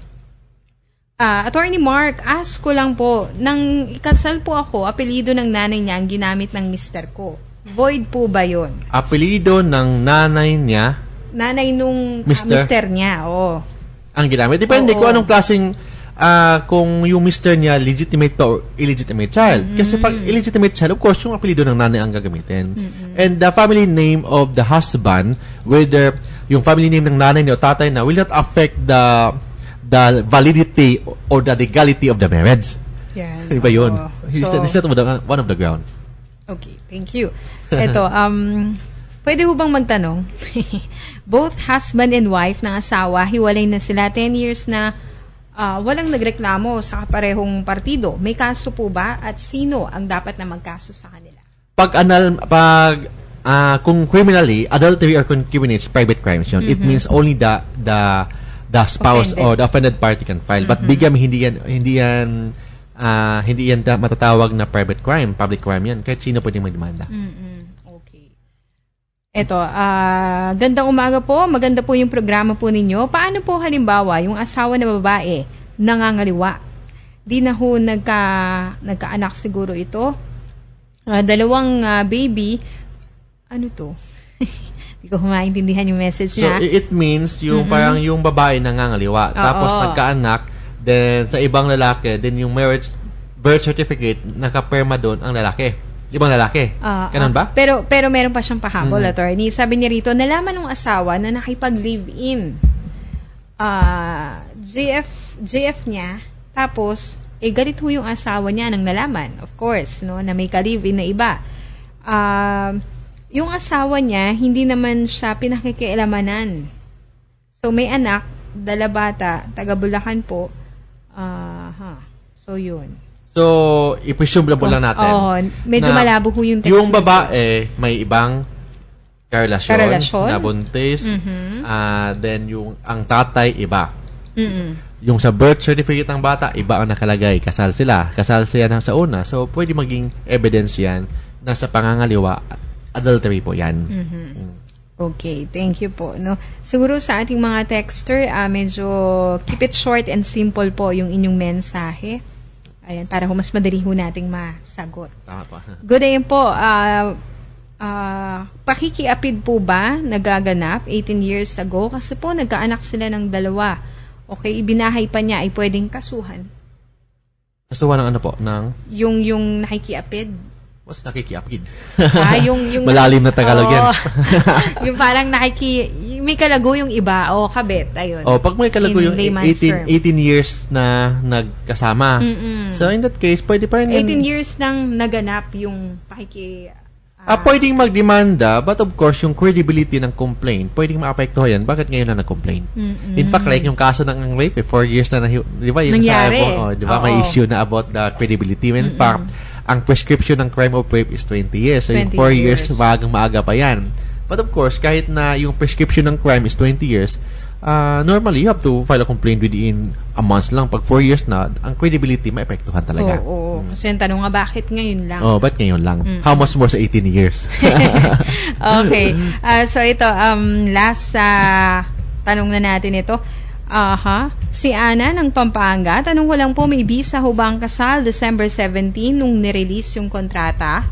Ah, Attorney Mark, ask ko lang po, nang ikasal po ako, apelido ng nanay niya ang ginamit ng mister ko. Void po ba yun? Apelido ng nanay niya, Nanay nung ah, Mister? mister niya, oo. ang ginamit. Depende Oo. kung anong klaseng ah, kung yung mister niya legitimate pa or illegitimate child. Kasi pag illegitimate child, of course, yung apelido ng nanay ang gagamitin. And the family name of the husband, whether yung family name ng nanay niya o tatay na, will not affect the the validity or the legality of the marriage. Yan. Iba yun. Oo. He's, So, he's not one of the ground. okay, thank you. Eto, um, pwede ho bang magtanong? Both husband and wife ng asawa, hiwalay na sila ten years na ah, walang nagreklamo sa kaparehong partido. May kaso po ba at sino ang dapat na magkaso sa kanila? Pag anal, pag ah, kung criminally, adultery or concubinage, private crimes yun. It means only the the the spouse Offended. or the offended party can file. But bigamy, hindi yan hindi yan ah, hindi yan ta- matatawag na private crime, public crime yan. Kahit sino pwedeng magdemanda. Mm-mm. Okay. Eto, ah, gandang umaga po. Maganda po yung programa po ninyo. Paano po halimbawa yung asawa na babae nangangaliwa? Di na ho nagka, nagkaanak siguro ito. Ah, dalawang ah, baby. Ano to? Hindi ko maintindihan yung message So, niya. i- it means yung parang yung babae nangangaliwa. Oo. Tapos nagkaanak, then sa ibang lalaki, then yung marriage birth certificate, nakaperma doon ang lalaki. Ibang lalaki. Ah, Ganun ah, ba? pero pero meron pa siyang pahabol, Mhm. attorney. Sabi niya rito, nalaman ng asawa na nakipag-live-in uh, J F, J F niya, tapos, eh, galit ho yung asawa niya nang nalaman, of course, no, na may ka-live-in na iba. Uh, yung asawa niya, hindi naman siya pinakikialamanan. So, may anak, dala bata, taga Bulacan po. Uh, huh. So, yun. So, i-presume lang natin. Oo, oh, medyo na malabo ho yung text yung babae, may ibang karelasyon, karelasyon? na buntis, mm-hmm. uh, then yung ang tatay, iba. Mm-hmm. Yung sa birth certificate ng bata, iba ang nakalagay. Kasal sila. Kasal sila sa una. So, pwede maging evidence yan na sa pangangaliwa, adultery po yan. Mm-hmm. Mm. Okay, thank you po. No, siguro sa ating mga texter, uh, medyo keep it short and simple po yung inyong mensahe. Ayan, para ho mas madali ho nating masagot. Tama po. Good day po. Uh, uh, pakikiapid po ba nagaganap eighteen years ago? Kasi po nagkaanak sila ng dalawa. Okay, ibinahay pa niya ay pwedeng kasuhan. Kasuhan ng ano po? Ng? Yung, yung nakikiapid. What's nakikiapid? Ah, yung, yung, malalim na Tagalog yan. Oh, yung parang nakiki... May kalago yung iba. O, oh, kabit. Ayun. Oh, pag may kalago yung eighteen, eighteen years na nagkasama. Mm-mm. So, in that case, pwede pa rin... eighteen years nang naganap yung pakiki... Uh, ah, pwedeng magdemanda, but of course, yung credibility ng complaint, pwedeng maapektuhan yan. Bakit ngayon na nag-complain? Mm-mm. In fact, like yung kaso ng rape, four years na, na di ba? Yung nangyari. Sa, oh, di ba? May issue na about the credibility. In Mm-mm. fact, ang prescription ng crime of rape is twenty years. So, yung four years, maagang maaga pa yan. But of course, kahit na yung prescription ng crime is twenty years, uh, normally, you have to file a complaint within a month lang. Pag four years na, ang credibility maapektuhan talaga. Oo. Oh, oh. hmm. Kasi yung tanong nga, bakit ngayon lang? Oh, ba't ngayon lang? Mm. How much more sa eighteen years? Okay. Uh, so, ito, um, last sa uh, tanong na natin ito. Aha. Si Ana ng Pampanga, tanong ko lang po, may visa ho ba ang kasal December seventeenth nung nirelease yung kontrata?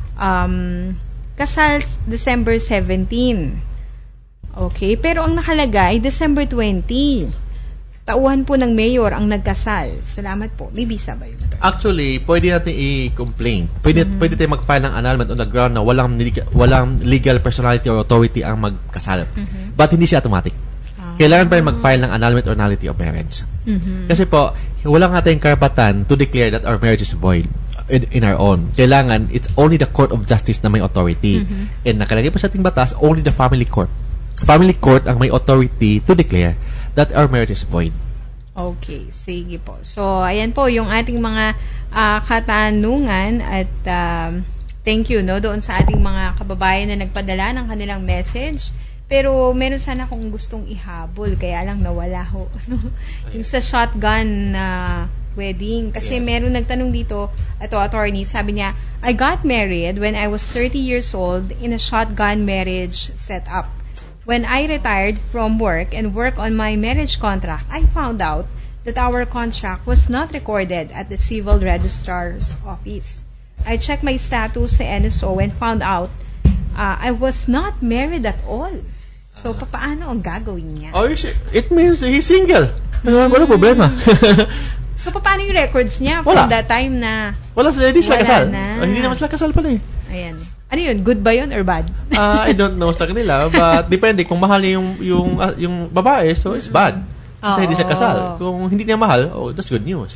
Um, kasal December seventeenth. Okay, pero ang nakalagay December twentieth. Tauhan po ng mayor ang nagkasal. Salamat po. May visa ba yun? Actually, pwede natin i-complain. Pwede, mm-hmm. pwede tayo mag-file ng annulment on the ground na walang, walang legal personality or authority ang magkasal. Mm-hmm. But hindi siya automatic. Kailangan pa rin mag-file ng annulment or nullity of marriage. Mm-hmm. Kasi po, wala nga tayong karapatan to declare that our marriage is void in, in our own. Kailangan, it's only the court of justice na may authority. Mm-hmm. And nakalagay pa sa ating batas, only the family court. Family court ang may authority to declare that our marriage is void. Okay, sige po. So, ayan po yung ating mga uh, katanungan at um, thank you no doon sa ating mga kababayan na nagpadala ng kanilang message. Pero meron sana akong gustong ihabol, kaya lang nawala ho. Yung sa shotgun na uh, wedding. Kasi yes. meron nagtanong dito, ito attorney, sabi niya, I got married when I was thirty years old in a shotgun marriage setup. When I retired from work and worked on my marriage contract, I found out that our contract was not recorded at the Civil Registrar's office. I checked my status sa N S O and found out uh, I was not married at all. So, uh, paano ang gagawin niya? Oh, it means he's single. Uh, wala problema. So, paano yung records niya wala. from that time na wala sila, hindi sila kasal. Na. Oh, hindi naman sila kasal pala eh. Ayan. Ano yun? Good ba yun or bad? uh, I don't know sa kanila, but depende. Kung mahal niya yung, yung, uh, yung babae, so it's bad. Kasi oh, hindi siya kasal. Kung hindi niya mahal, oh, that's good news.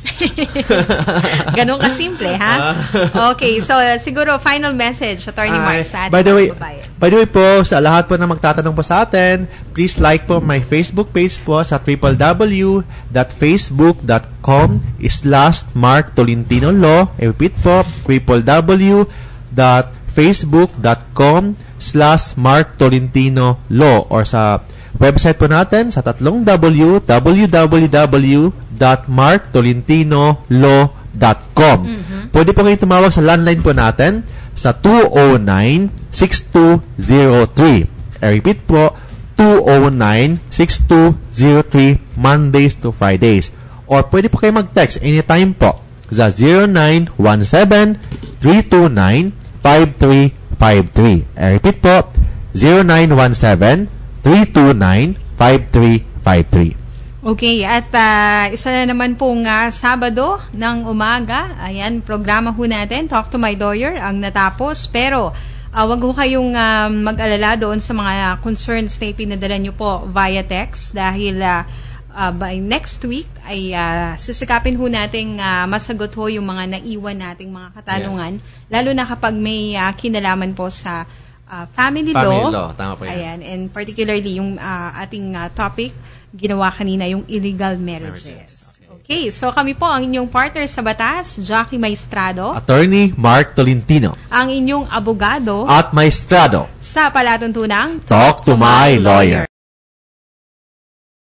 Ganun kasimple, ha? Okay, so uh, siguro final message, Attorney uh, Mark, sa ating by the way, babae. By the way po, sa lahat po na magtatanong po sa atin, please like po my Facebook page po sa w w w dot facebook dot com slash Mark Tolentino Law. I repeat po, w w w dot facebook dot com slash Mark Tolentino Law, or sa website po natin sa tatlong W, w w w dot mark tolentino law dot com. Mm-hmm. Pwede po kayo tumawag sa landline po natin sa two oh nine, six two oh three. I repeat po, two oh nine, six two oh three, Mondays to Fridays. Or pwede po kayo mag-text anytime po sa zero nine one seven, three two nine, five three five three. I repeat po, zero nine one seven, three two nine, five three five three. Okay, at uh, isa na naman pong uh, Sabado ng umaga, ayan, programa ho natin, Talk to My Lawyer, ang natapos. Pero, uh, wag ho kayong uh, mag-alala doon sa mga concerns na ipinadala nyo po via text dahil uh, uh, by next week ay uh, sisikapin ho nating uh, masagot ho yung mga naiwan nating mga katanungan, yes. lalo na kapag may uh, kinalaman po sa uh, family, family law. law. Tama po yan. Ayan, and particularly yung uh, ating uh, topic, ginawa kanina yung illegal marriages. marriages. Okay, so kami po ang inyong partner sa batas, Jackie Maestrado. Attorney Mark Tolentino. Ang inyong abogado. At Maestrado. Sa palatuntunang Talk to My Lawyer.